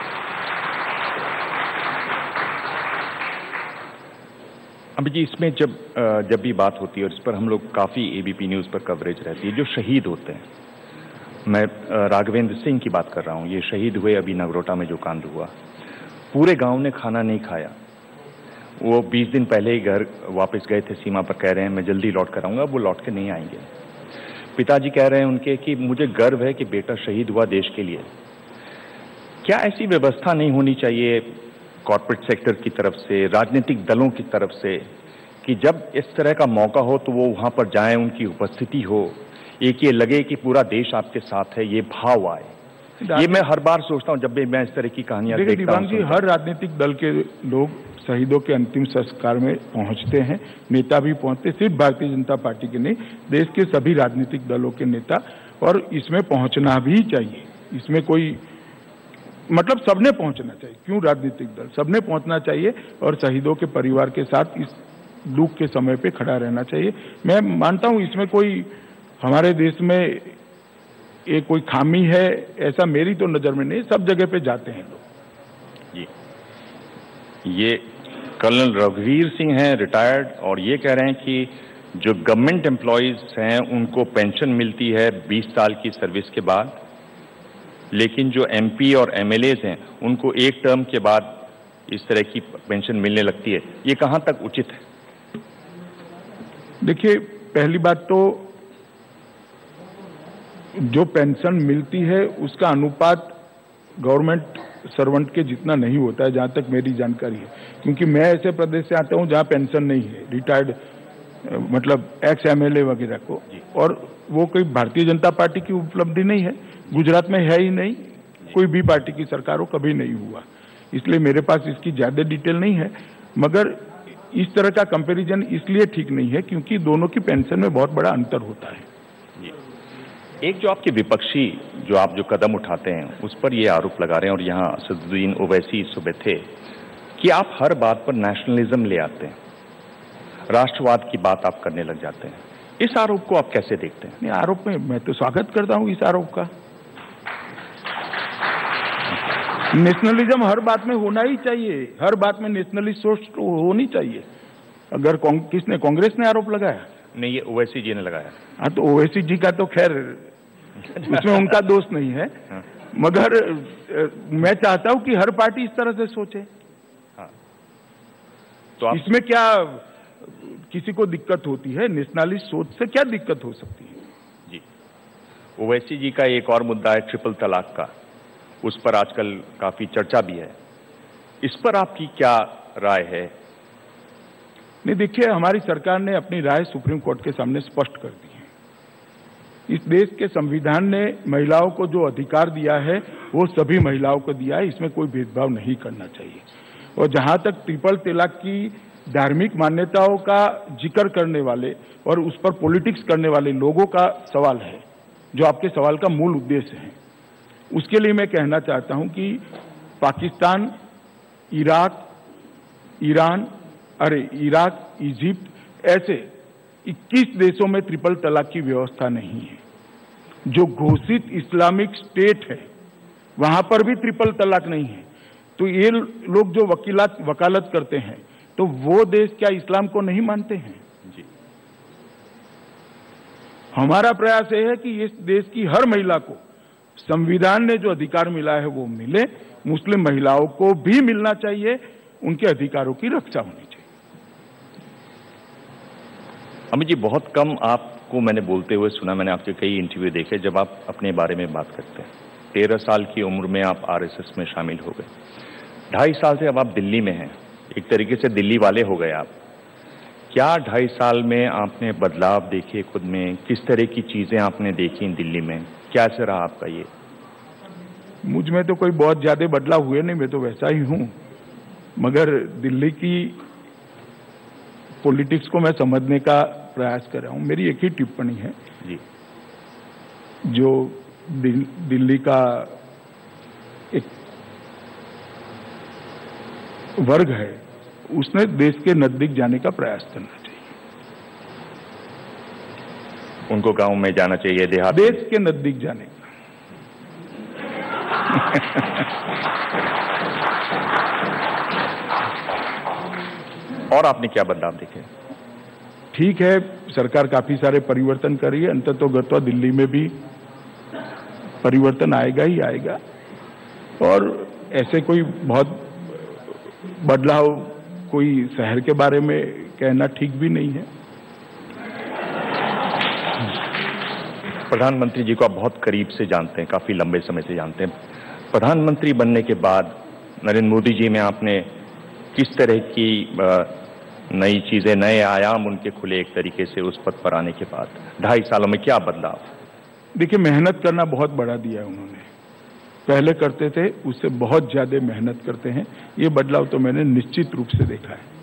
अभी जी, इसमें जब भी बात होती है और इस पर हम लोग काफी एबीपी न्यूज पर कवरेज रहती है, जो शहीद होते हैं, मैं राघवेंद्र सिंह की बात कर रहा हूं, ये शहीद हुए अभी नगरोटा में जो कांड हुआ, पूरे गांव ने खाना नहीं खाया। वो 20 दिन पहले ही घर वापस गए थे, सीमा पर कह रहे हैं मैं जल्दी लौट कर आऊंगा, वो लौट के नहीं आएंगे। पिताजी कह रहे हैं उनके कि मुझे गर्व है कि बेटा शहीद हुआ देश के लिए। क्या ऐसी व्यवस्था नहीं होनी चाहिए कॉर्पोरेट सेक्टर की तरफ से, राजनीतिक दलों की तरफ से, कि जब इस तरह का मौका हो तो वो वहां पर जाएं, उनकी उपस्थिति हो, एक ये लगे कि पूरा देश आपके साथ है, ये भाव आए? ये मैं हर बार सोचता हूं जब भी मैं इस तरह की कहानियां देखता हूं। दिव्यांग जी, हर राजनीतिक दल के लोग शहीदों के अंतिम संस्कार में पहुंचते हैं, नेता भी पहुंचते, सिर्फ भारतीय जनता पार्टी के नहीं, देश के सभी राजनीतिक दलों के नेता, और इसमें पहुंचना भी चाहिए। इसमें कोई मतलब सबने पहुंचना चाहिए, क्यों राजनीतिक दल, सबने पहुंचना चाहिए और शहीदों के परिवार के साथ इस दुख के समय पे खड़ा रहना चाहिए। मैं मानता हूं इसमें कोई हमारे देश में ये कोई खामी है ऐसा मेरी तो नजर में नहीं, सब जगह पे जाते हैं लोग। ये कर्नल रघुवीर सिंह हैं, रिटायर्ड, और ये कह रहे हैं कि जो गवर्नमेंट एम्प्लॉयज हैं उनको पेंशन मिलती है 20 साल की सर्विस के बाद, लेकिन जो एमपी और एमएलएज हैं उनको एक टर्म के बाद इस तरह की पेंशन मिलने लगती है। ये कहां तक उचित है? देखिए, पहली बात तो जो पेंशन मिलती है उसका अनुपात गवर्नमेंट सर्वेंट के जितना नहीं होता है, जहां तक मेरी जानकारी है, क्योंकि मैं ऐसे प्रदेश से आता हूं जहां पेंशन नहीं है, रिटायर्ड मतलब एक्स एमएलए वगैरह को, और वो कोई भारतीय जनता पार्टी की उपलब्धि नहीं है, गुजरात में है ही नहीं, कोई भी पार्टी की सरकार हो कभी नहीं हुआ, इसलिए मेरे पास इसकी ज्यादा डिटेल नहीं है। मगर इस तरह का कंपैरिजन इसलिए ठीक नहीं है क्योंकि दोनों की पेंशन में बहुत बड़ा अंतर होता है। एक जो आपके विपक्षी जो आप जो कदम उठाते हैं उस पर ये आरोप लगा रहे हैं, और यहाँ असदुद्दीन ओवैसी सुबह थे, कि आप हर बात पर नेशनलिज्म ले आते हैं, राष्ट्रवाद की बात आप करने लग जाते हैं। इस आरोप को आप कैसे देखते हैं? नहीं, आरोप में मैं तो स्वागत करता हूं इस आरोप का। नेशनलिज्म हर बात में होना ही चाहिए, हर बात में नेशनलिस्ट सोच तो होनी चाहिए। अगर किसने, कांग्रेस ने आरोप लगाया? नहीं, ये ओवैसी जी ने लगाया। हाँ, तो ओवैसी जी का तो खैर उसमें उनका दोष नहीं है, मगर मैं चाहता हूं कि हर पार्टी इस तरह से सोचे। हाँ। तो इसमें क्या किसी को दिक्कत होती है? नेशनलिस्ट सोच से क्या दिक्कत हो सकती है? जी, ओवैसी जी का एक और मुद्दा है ट्रिपल तलाक का, उस पर आजकल काफी चर्चा भी है, इस पर आपकी क्या राय है? नहीं, देखिए, हमारी सरकार ने अपनी राय सुप्रीम कोर्ट के सामने स्पष्ट कर दी है। इस देश के संविधान ने महिलाओं को जो अधिकार दिया है वो सभी महिलाओं को दिया है, इसमें कोई भेदभाव नहीं करना चाहिए। और जहां तक ट्रिपल तलाक की धार्मिक मान्यताओं का जिक्र करने वाले और उस पर पॉलिटिक्स करने वाले लोगों का सवाल है, जो आपके सवाल का मूल उद्देश्य है, उसके लिए मैं कहना चाहता हूं कि Pakistan, Iraq, Iran, Iraq, Egypt, ऐसे 21 देशों में ट्रिपल तलाक की व्यवस्था नहीं है। जो घोषित इस्लामिक स्टेट है वहां पर भी ट्रिपल तलाक नहीं है। तो ये लोग जो वकालत करते हैं, तो वो देश क्या इस्लाम को नहीं मानते हैं? जी। हमारा प्रयास ये है कि इस देश की हर महिला को संविधान ने जो अधिकार मिला है वो मिले, मुस्लिम महिलाओं को भी मिलना चाहिए, उनके अधिकारों की रक्षा होनी चाहिए। अमित जी, बहुत कम आपको मैंने बोलते हुए सुना, मैंने आपके कई इंटरव्यू देखे जब आप अपने बारे में बात करते हैं। 13 साल की उम्र में आप आरएसएस में शामिल हो गए, 2.5 साल से अब आप दिल्ली में हैं, एक तरीके से दिल्ली वाले हो गए आप। क्या 2.5 साल में आपने बदलाव देखे खुद में? किस तरह की चीजें आपने देखी दिल्ली में? कैसे रहा आपका ये? मुझ में तो कोई बहुत ज्यादा बदलाव हुए नहीं, मैं तो वैसा ही हूं, मगर दिल्ली की पॉलिटिक्स को मैं समझने का प्रयास कर रहा हूं। मेरी एक ही टिप्पणी है जी, जो दिल्ली का एक वर्ग है उसने देश के नजदीक जाने का प्रयास करना चाहिए। उनको गांव में जाना चाहिए, देहात, देश के नजदीक जाने का। और आपने क्या बदलाव देखे? ठीक है, सरकार काफी सारे परिवर्तन कर रही है, अंततोगत्वा दिल्ली में भी परिवर्तन आएगा ही आएगा, और ऐसे कोई बहुत बदलाव कोई शहर के बारे में कहना ठीक भी नहीं है। प्रधानमंत्री जी को आप बहुत करीब से जानते हैं, काफी लंबे समय से जानते हैं। प्रधानमंत्री बनने के बाद नरेंद्र मोदी जी में आपने किस तरह की नई चीजें, नए आयाम उनके खुले एक तरीके से उस पद पर आने के बाद? 2.5 सालों में क्या बदलाव? देखिए, मेहनत करना बहुत बड़ा दिया है उन्होंने, पहले करते थे उससे बहुत ज्यादा मेहनत करते हैं। ये बदलाव तो मैंने निश्चित रूप से देखा है।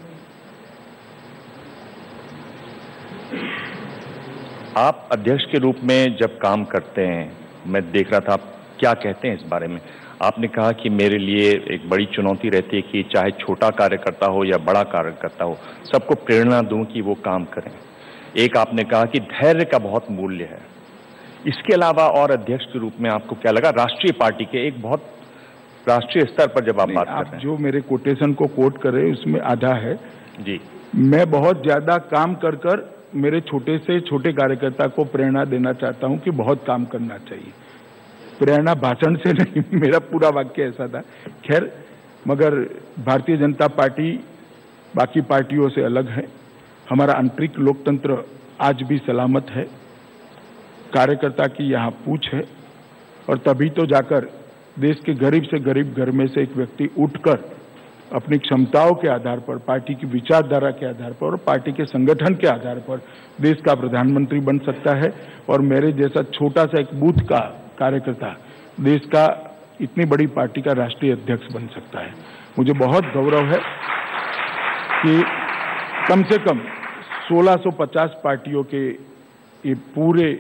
आप अध्यक्ष के रूप में जब काम करते हैं, मैं देख रहा था आप क्या कहते हैं इस बारे में। आपने कहा कि मेरे लिए एक बड़ी चुनौती रहती है कि चाहे छोटा कार्यकर्ता हो या बड़ा कार्यकर्ता हो, सबको प्रेरणा दूं कि वो काम करें। एक आपने कहा कि धैर्य का बहुत मूल्य है। इसके अलावा और अध्यक्ष के रूप में आपको क्या लगा राष्ट्रीय पार्टी के एक बहुत राष्ट्रीय स्तर पर जब आप बात कर रहे हैं? जो मेरे कोटेशन को कोट कर रहे हैं उसमें आधा है जी। मैं बहुत ज्यादा काम कर कर मेरे छोटे से छोटे कार्यकर्ता को प्रेरणा देना चाहता हूं कि बहुत काम करना चाहिए। प्रेरणा भाषण से नहीं, मेरा पूरा वाक्य ऐसा था। खैर, मगर भारतीय जनता पार्टी बाकी पार्टियों से अलग है। हमारा आंतरिक लोकतंत्र आज भी सलामत है। कार्यकर्ता की यहाँ पूछ है और तभी तो जाकर देश के गरीब से गरीब घर में से एक व्यक्ति उठकर अपनी क्षमताओं के आधार पर, पार्टी की विचारधारा के आधार पर और पार्टी के संगठन के आधार पर देश का प्रधानमंत्री बन सकता है। और मेरे जैसा छोटा सा एक बूथ का कार्यकर्ता देश का इतनी बड़ी पार्टी का राष्ट्रीय अध्यक्ष बन सकता है। मुझे बहुत गौरव है कि कम से कम 1650 पार्टियों के ये पूरे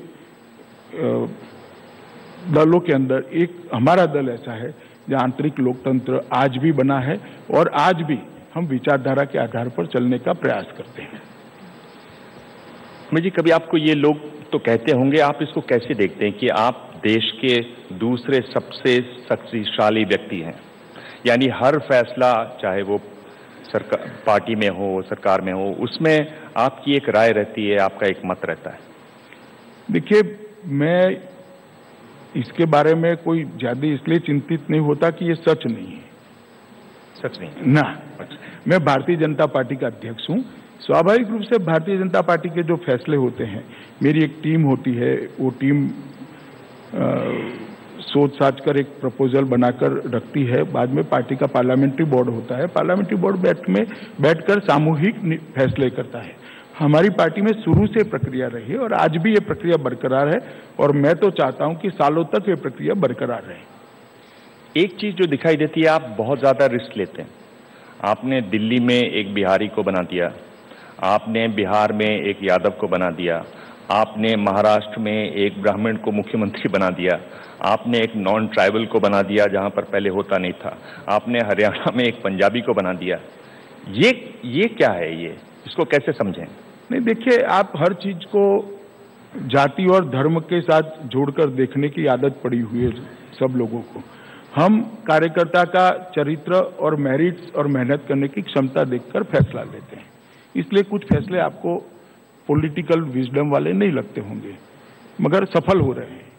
दलों के अंदर एक हमारा दल ऐसा है जहां आंतरिक लोकतंत्र आज भी बना है और आज भी हम विचारधारा के आधार पर चलने का प्रयास करते हैं। जी, कभी आपको ये लोग तो कहते होंगे, आप इसको कैसे देखते हैं कि आप देश के दूसरे सबसे शक्तिशाली व्यक्ति हैं, यानी हर फैसला चाहे वो सरकार पार्टी में हो, सरकार में हो, उसमें आपकी एक राय रहती है, आपका एक मत रहता है। देखिए, मैं इसके बारे में कोई ज्यादा इसलिए चिंतित नहीं होता कि ये सच नहीं है। सच नहीं ना, मैं भारतीय जनता पार्टी का अध्यक्ष हूं। स्वाभाविक रूप से भारतीय जनता पार्टी के जो फैसले होते हैं, मेरी एक टीम होती है, वो टीम सोच साच कर एक प्रपोजल बनाकर रखती है। बाद में पार्टी का पार्लियामेंट्री बोर्ड होता है। पार्लियामेंट्री बोर्ड बैठकर सामूहिक फैसले करता है। हमारी पार्टी में शुरू से प्रक्रिया रही है और आज भी ये प्रक्रिया बरकरार है और मैं तो चाहता हूं कि सालों तक ये प्रक्रिया बरकरार रहे। एक चीज जो दिखाई देती है, आप बहुत ज्यादा रिस्क लेते हैं। आपने दिल्ली में एक बिहारी को बना दिया, आपने बिहार में एक यादव को बना दिया, आपने महाराष्ट्र में एक ब्राह्मण को मुख्यमंत्री बना दिया, आपने एक नॉन ट्राइबल को बना दिया जहां पर पहले होता नहीं था, आपने हरियाणा में एक पंजाबी को बना दिया। ये क्या है? ये इसको कैसे समझें? नहीं, देखिए, आप हर चीज को जाति और धर्म के साथ जोड़कर देखने की आदत पड़ी हुई है सब लोगों को। हम कार्यकर्ता का चरित्र और मेरिट्स और मेहनत करने की क्षमता देखकर फैसला लेते हैं। इसलिए कुछ फैसले आपको पॉलिटिकल विजडम वाले नहीं लगते होंगे, मगर सफल हो रहे हैं।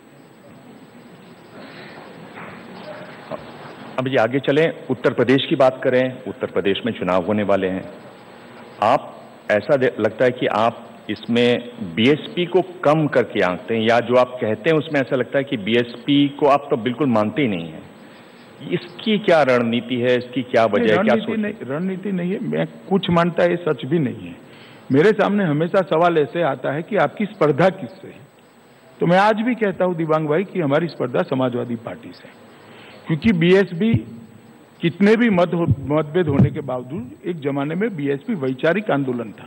अब ये आगे चलें, उत्तर प्रदेश की बात करें। उत्तर प्रदेश में चुनाव होने वाले हैं। आप ऐसा लगता है कि आप इसमें बीएसपी को कम करके आंकते हैं, या जो आप कहते हैं उसमें ऐसा लगता है कि बीएसपी को आप तो बिल्कुल मानते ही नहीं हैं। इसकी क्या रणनीति है? इसकी क्या वजह है? क्या सोच? रणनीति नहीं है। मैं कुछ मानता है, ये सच भी नहीं है। मेरे सामने हमेशा सवाल ऐसे आता है कि आपकी स्पर्धा किससे है। तो मैं आज भी कहता हूं दिवांग भाई कि हमारी स्पर्धा समाजवादी पार्टी से, क्योंकि बीएसपी कितने भी मतभेद होने के बावजूद एक जमाने में बीएसपी वैचारिक आंदोलन था।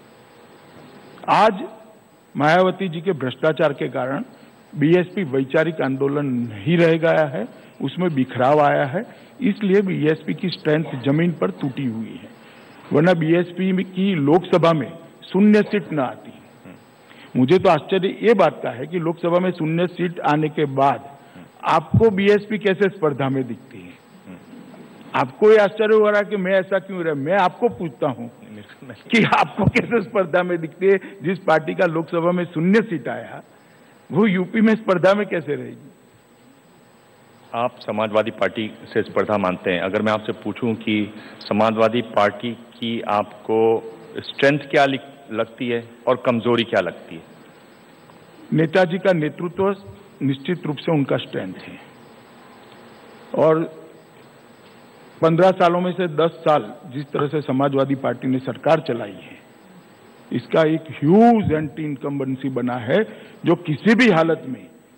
आज मायावती जी के भ्रष्टाचार के कारण बीएसपी वैचारिक आंदोलन नहीं रह गया है, उसमें बिखराव आया है। इसलिए बीएसपी की स्ट्रेंथ जमीन पर टूटी हुई है। वरना बीएसपी की लोकसभा में 0 सीट न आती। मुझे तो आश्चर्य ये बात का है कि लोकसभा में 0 सीट आने के बाद आपको बीएसपी कैसे स्पर्धा में दिखती है। आपको ये आश्चर्य हो रहा है कि मैं ऐसा क्यों रहा। मैं आपको पूछता हूं कि आपको कैसे स्पर्धा में दिखती है। जिस पार्टी का लोकसभा में 0 सीट आया, वो यूपी में स्पर्धा में कैसे रहेगी? आप समाजवादी पार्टी से स्पर्धा मानते हैं। अगर मैं आपसे पूछूं कि समाजवादी पार्टी की आपको स्ट्रेंथ क्या लगती है और कमजोरी क्या लगती है? नेताजी का नेतृत्व निश्चित रूप से उनका स्ट्रेंथ है, और 15 सालों में से 10 साल जिस तरह से समाजवादी पार्टी ने सरकार चलाई है, इसका एक ह्यूज एंटी इनकम्बेंसी बना है जो किसी भी हालत में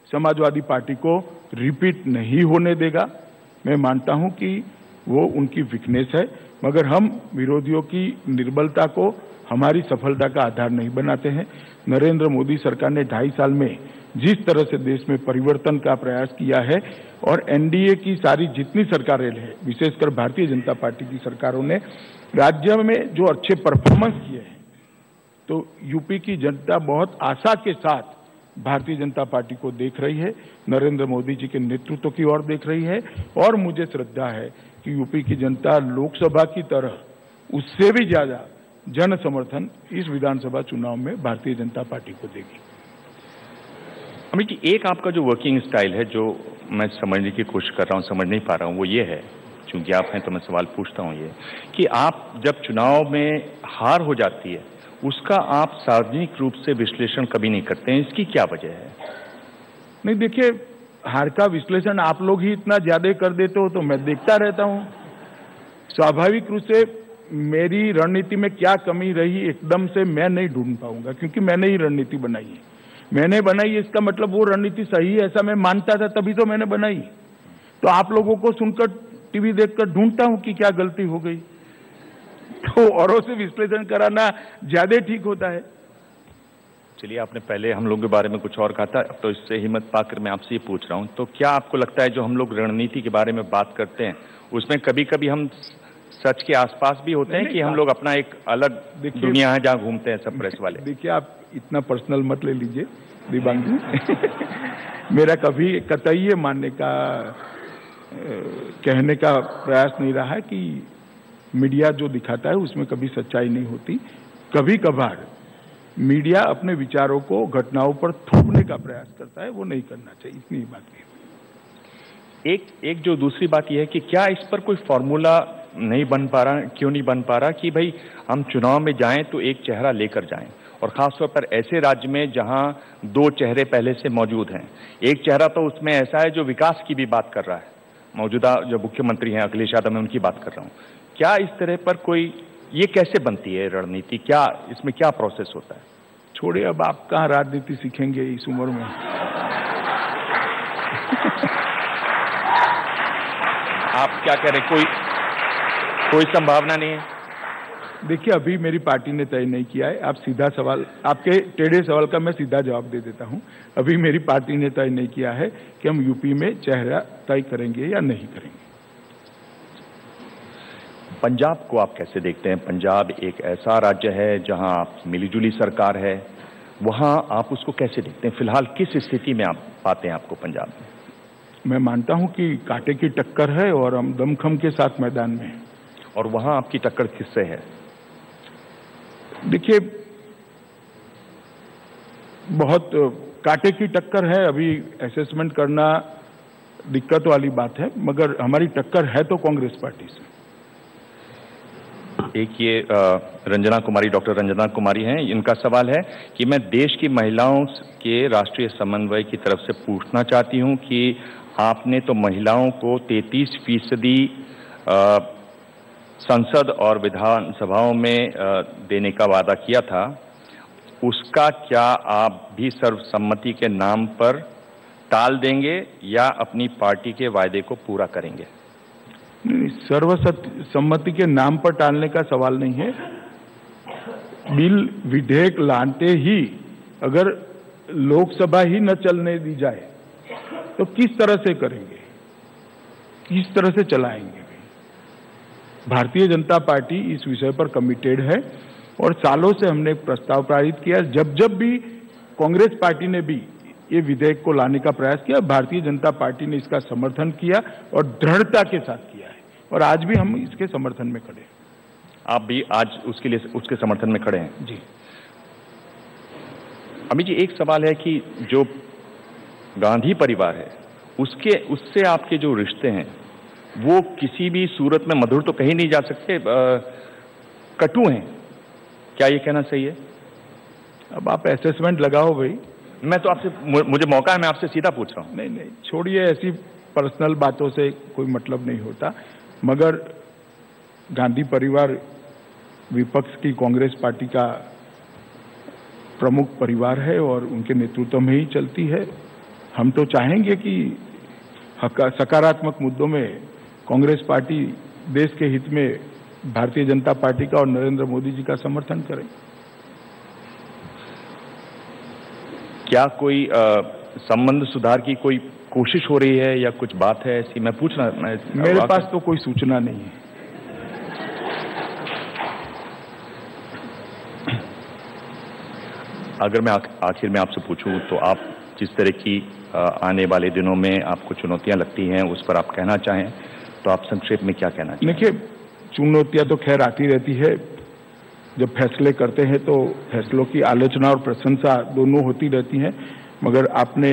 समाजवादी पार्टी को रिपीट नहीं होने देगा। मैं मानता हूं कि वो उनकी वीकनेस है, मगर हम विरोधियों की निर्बलता को हमारी सफलता का आधार नहीं बनाते हैं। नरेंद्र मोदी सरकार ने 2.5 साल में जिस तरह से देश में परिवर्तन का प्रयास किया है और एनडीए की सारी जितनी सरकारें हैं, विशेषकर भारतीय जनता पार्टी की सरकारों ने राज्य में जो अच्छे परफॉर्मेंस किए हैं, तो यूपी की जनता बहुत आशा के साथ भारतीय जनता पार्टी को देख रही है, नरेंद्र मोदी जी के नेतृत्व की ओर देख रही है। और मुझे श्रद्धा है कि यूपी की जनता लोकसभा की तरह उससे भी ज्यादा जन समर्थन इस विधानसभा चुनाव में भारतीय जनता पार्टी को देगी। अमित जी, एक आपका जो वर्किंग स्टाइल है, जो मैं समझने की कोशिश कर रहा हूँ, समझ नहीं पा रहा हूँ, वो ये है, चूंकि आप हैं तो मैं सवाल पूछता हूँ ये, कि आप जब चुनाव में हार हो जाती है उसका आप सार्वजनिक रूप से विश्लेषण कभी नहीं करते हैं, इसकी क्या वजह है? नहीं, देखिए, हार का विश्लेषण आप लोग ही इतना ज्यादा कर देते हो तो मैं देखता रहता हूं। स्वाभाविक रूप से मेरी रणनीति में क्या कमी रही एकदम से मैं नहीं ढूंढ पाऊंगा, क्योंकि मैंने ही रणनीति बनाई है। मैंने बनाई है, इसका मतलब वो रणनीति सही है ऐसा मैं मानता था, तभी तो मैंने बनाई। तो आप लोगों को सुनकर, टीवी देखकर ढूंढता हूं कि क्या गलती हो गई, तो औरों से विश्लेषण कराना ज्यादा ठीक होता है। चलिए, आपने पहले हम लोगों के बारे में कुछ और कहा था, तो इससे हिम्मत पाकर मैं आपसे ये पूछ रहा हूं, तो क्या आपको लगता है जो हम लोग रणनीति के बारे में बात करते हैं उसमें कभी कभी हम सच के आसपास भी होते हैं कि हम लोग अपना एक अलग दुनिया है जहां घूमते हैं सब प्रेस वाले? देखिए, आप इतना पर्सनल मत ले लीजिए दिव्यांग। मेरा कभी कतई ये मानने का कहने का प्रयास नहीं रहा है कि मीडिया जो दिखाता है उसमें कभी सच्चाई नहीं होती। कभी कभार मीडिया अपने विचारों को घटनाओं पर थोपने का प्रयास करता है, वो नहीं करना चाहिए, इतनी ही बात है। एक जो दूसरी बात यह है कि क्या इस पर कोई फॉर्मूला नहीं बन पा रहा, क्यों नहीं बन पा रहा कि भाई हम चुनाव में जाएं तो एक चेहरा लेकर जाएं, और खासतौर पर ऐसे राज्य में जहां 2 चेहरे पहले से मौजूद हैं। एक चेहरा तो उसमें ऐसा है जो विकास की भी बात कर रहा है, मौजूदा जो मुख्यमंत्री हैं अखिलेश यादव, मैं उनकी बात कर रहा हूं। क्या इस तरह पर कोई, ये कैसे बनती है रणनीति, क्या इसमें क्या प्रोसेस होता है? छोड़िए, अब आप कहाँ राजनीति सीखेंगे इस उम्र में। आप क्या कह रहे हैं, कोई संभावना नहीं है? देखिए, अभी मेरी पार्टी ने तय नहीं किया है। आप सीधा सवाल, आपके टेढ़े सवाल का मैं सीधा जवाब दे देता हूं। अभी मेरी पार्टी ने तय नहीं किया है कि हम यूपी में चेहरा तय करेंगे या नहीं करेंगे। पंजाब को आप कैसे देखते हैं? पंजाब एक ऐसा राज्य है जहां मिलीजुली सरकार है, वहां आप उसको कैसे देखते हैं? फिलहाल किस स्थिति में आप पाते हैं आपको पंजाब में? मैं मानता हूं कि कांटे की टक्कर है और हम दमखम के साथ मैदान में हैं। और वहां आपकी टक्कर किससे है? देखिए, बहुत कांटे की टक्कर है, अभी असेसमेंट करना दिक्कत वाली बात है, मगर हमारी टक्कर है तो कांग्रेस पार्टी से। एक ये रंजना कुमारी, डॉक्टर रंजना कुमारी हैं, इनका सवाल है कि मैं देश की महिलाओं के राष्ट्रीय समन्वय की तरफ से पूछना चाहती हूं कि आपने तो महिलाओं को 33% संसद और विधानसभाओं में देने का वादा किया था, उसका क्या आप भी सर्वसम्मति के नाम पर टाल देंगे या अपनी पार्टी के वायदे को पूरा करेंगे? सर्वसम्मति के नाम पर टालने का सवाल नहीं है। बिल विधेयक लाते ही अगर लोकसभा ही न चलने दी जाए तो किस तरह से करेंगे, किस तरह से चलाएंगे? भारतीय जनता पार्टी इस विषय पर कमिटेड है और सालों से हमने प्रस्ताव पारित किया। जब जब भी कांग्रेस पार्टी ने भी ये विधेयक को लाने का प्रयास किया, भारतीय जनता पार्टी ने इसका समर्थन किया और दृढ़ता के साथ किया है, और आज भी हम इसके समर्थन में खड़े हैं। आप भी आज उसके समर्थन में खड़े हैं? जी। अमित जी, एक सवाल है कि जो गांधी परिवार है उससे आपके जो रिश्ते हैं वो किसी भी सूरत में मधुर तो कहीं नहीं जा सकते, कटु हैं, क्या ये कहना सही है? अब आप असेसमेंट लगाओ भाई। मैं तो आपसे, मुझे मौका है, मैं आपसे सीधा पूछ रहा हूं। नहीं, छोड़िए, ऐसी पर्सनल बातों से कोई मतलब नहीं होता। मगर गांधी परिवार विपक्ष की कांग्रेस पार्टी का प्रमुख परिवार है और उनके नेतृत्व में ही चलती है। हम तो चाहेंगे कि सकारात्मक मुद्दों में कांग्रेस पार्टी देश के हित में भारतीय जनता पार्टी का और नरेंद्र मोदी जी का समर्थन करें। क्या कोई संबंध सुधार की कोई कोशिश हो रही है या कुछ बात है ऐसी? मैं पूछना मेरे पास तो कोई सूचना नहीं है। अगर मैं आखिर में आपसे पूछूं तो आप जिस तरह की आने वाले दिनों में आपको चुनौतियां लगती हैं उस पर आप कहना चाहें तो आप संक्षेप में क्या कहना चाहें? देखिए, चुनौतियां तो खैर आती रहती है। जब फैसले करते हैं तो फैसलों की आलोचना और प्रशंसा दोनों होती रहती हैं, मगर आपने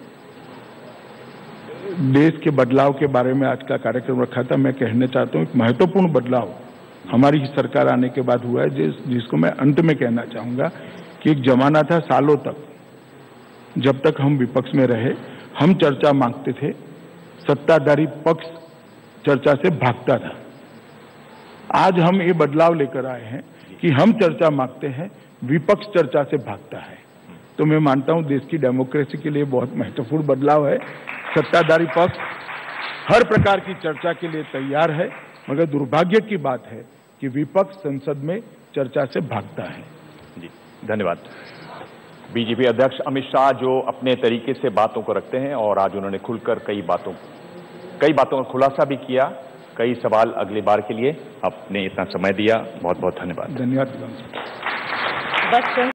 देश के बदलाव के बारे में आज का कार्यक्रम रखा था। मैं कहना चाहता हूं एक महत्वपूर्ण बदलाव हमारी ही सरकार आने के बाद हुआ है, जिसको मैं अंत में कहना चाहूंगा कि एक जमाना था सालों तक, जब तक हम विपक्ष में रहे, हम चर्चा मांगते थे, सत्ताधारी पक्ष चर्चा से भागता था। आज हम ये बदलाव लेकर आए हैं कि हम चर्चा मांगते हैं, विपक्ष चर्चा से भागता है। तो मैं मानता हूं देश की डेमोक्रेसी के लिए बहुत महत्वपूर्ण बदलाव है। सत्ताधारी पक्ष हर प्रकार की चर्चा के लिए तैयार है, मगर दुर्भाग्य की बात है कि विपक्ष संसद में चर्चा से भागता है। जी, धन्यवाद। बीजेपी अध्यक्ष अमित शाह जो अपने तरीके से बातों को रखते हैं और आज उन्होंने खुलकर कई बातों का खुलासा भी किया। कई सवाल अगली बार के लिए आपने इतना समय दिया, बहुत बहुत धन्यवाद। धन्यवाद।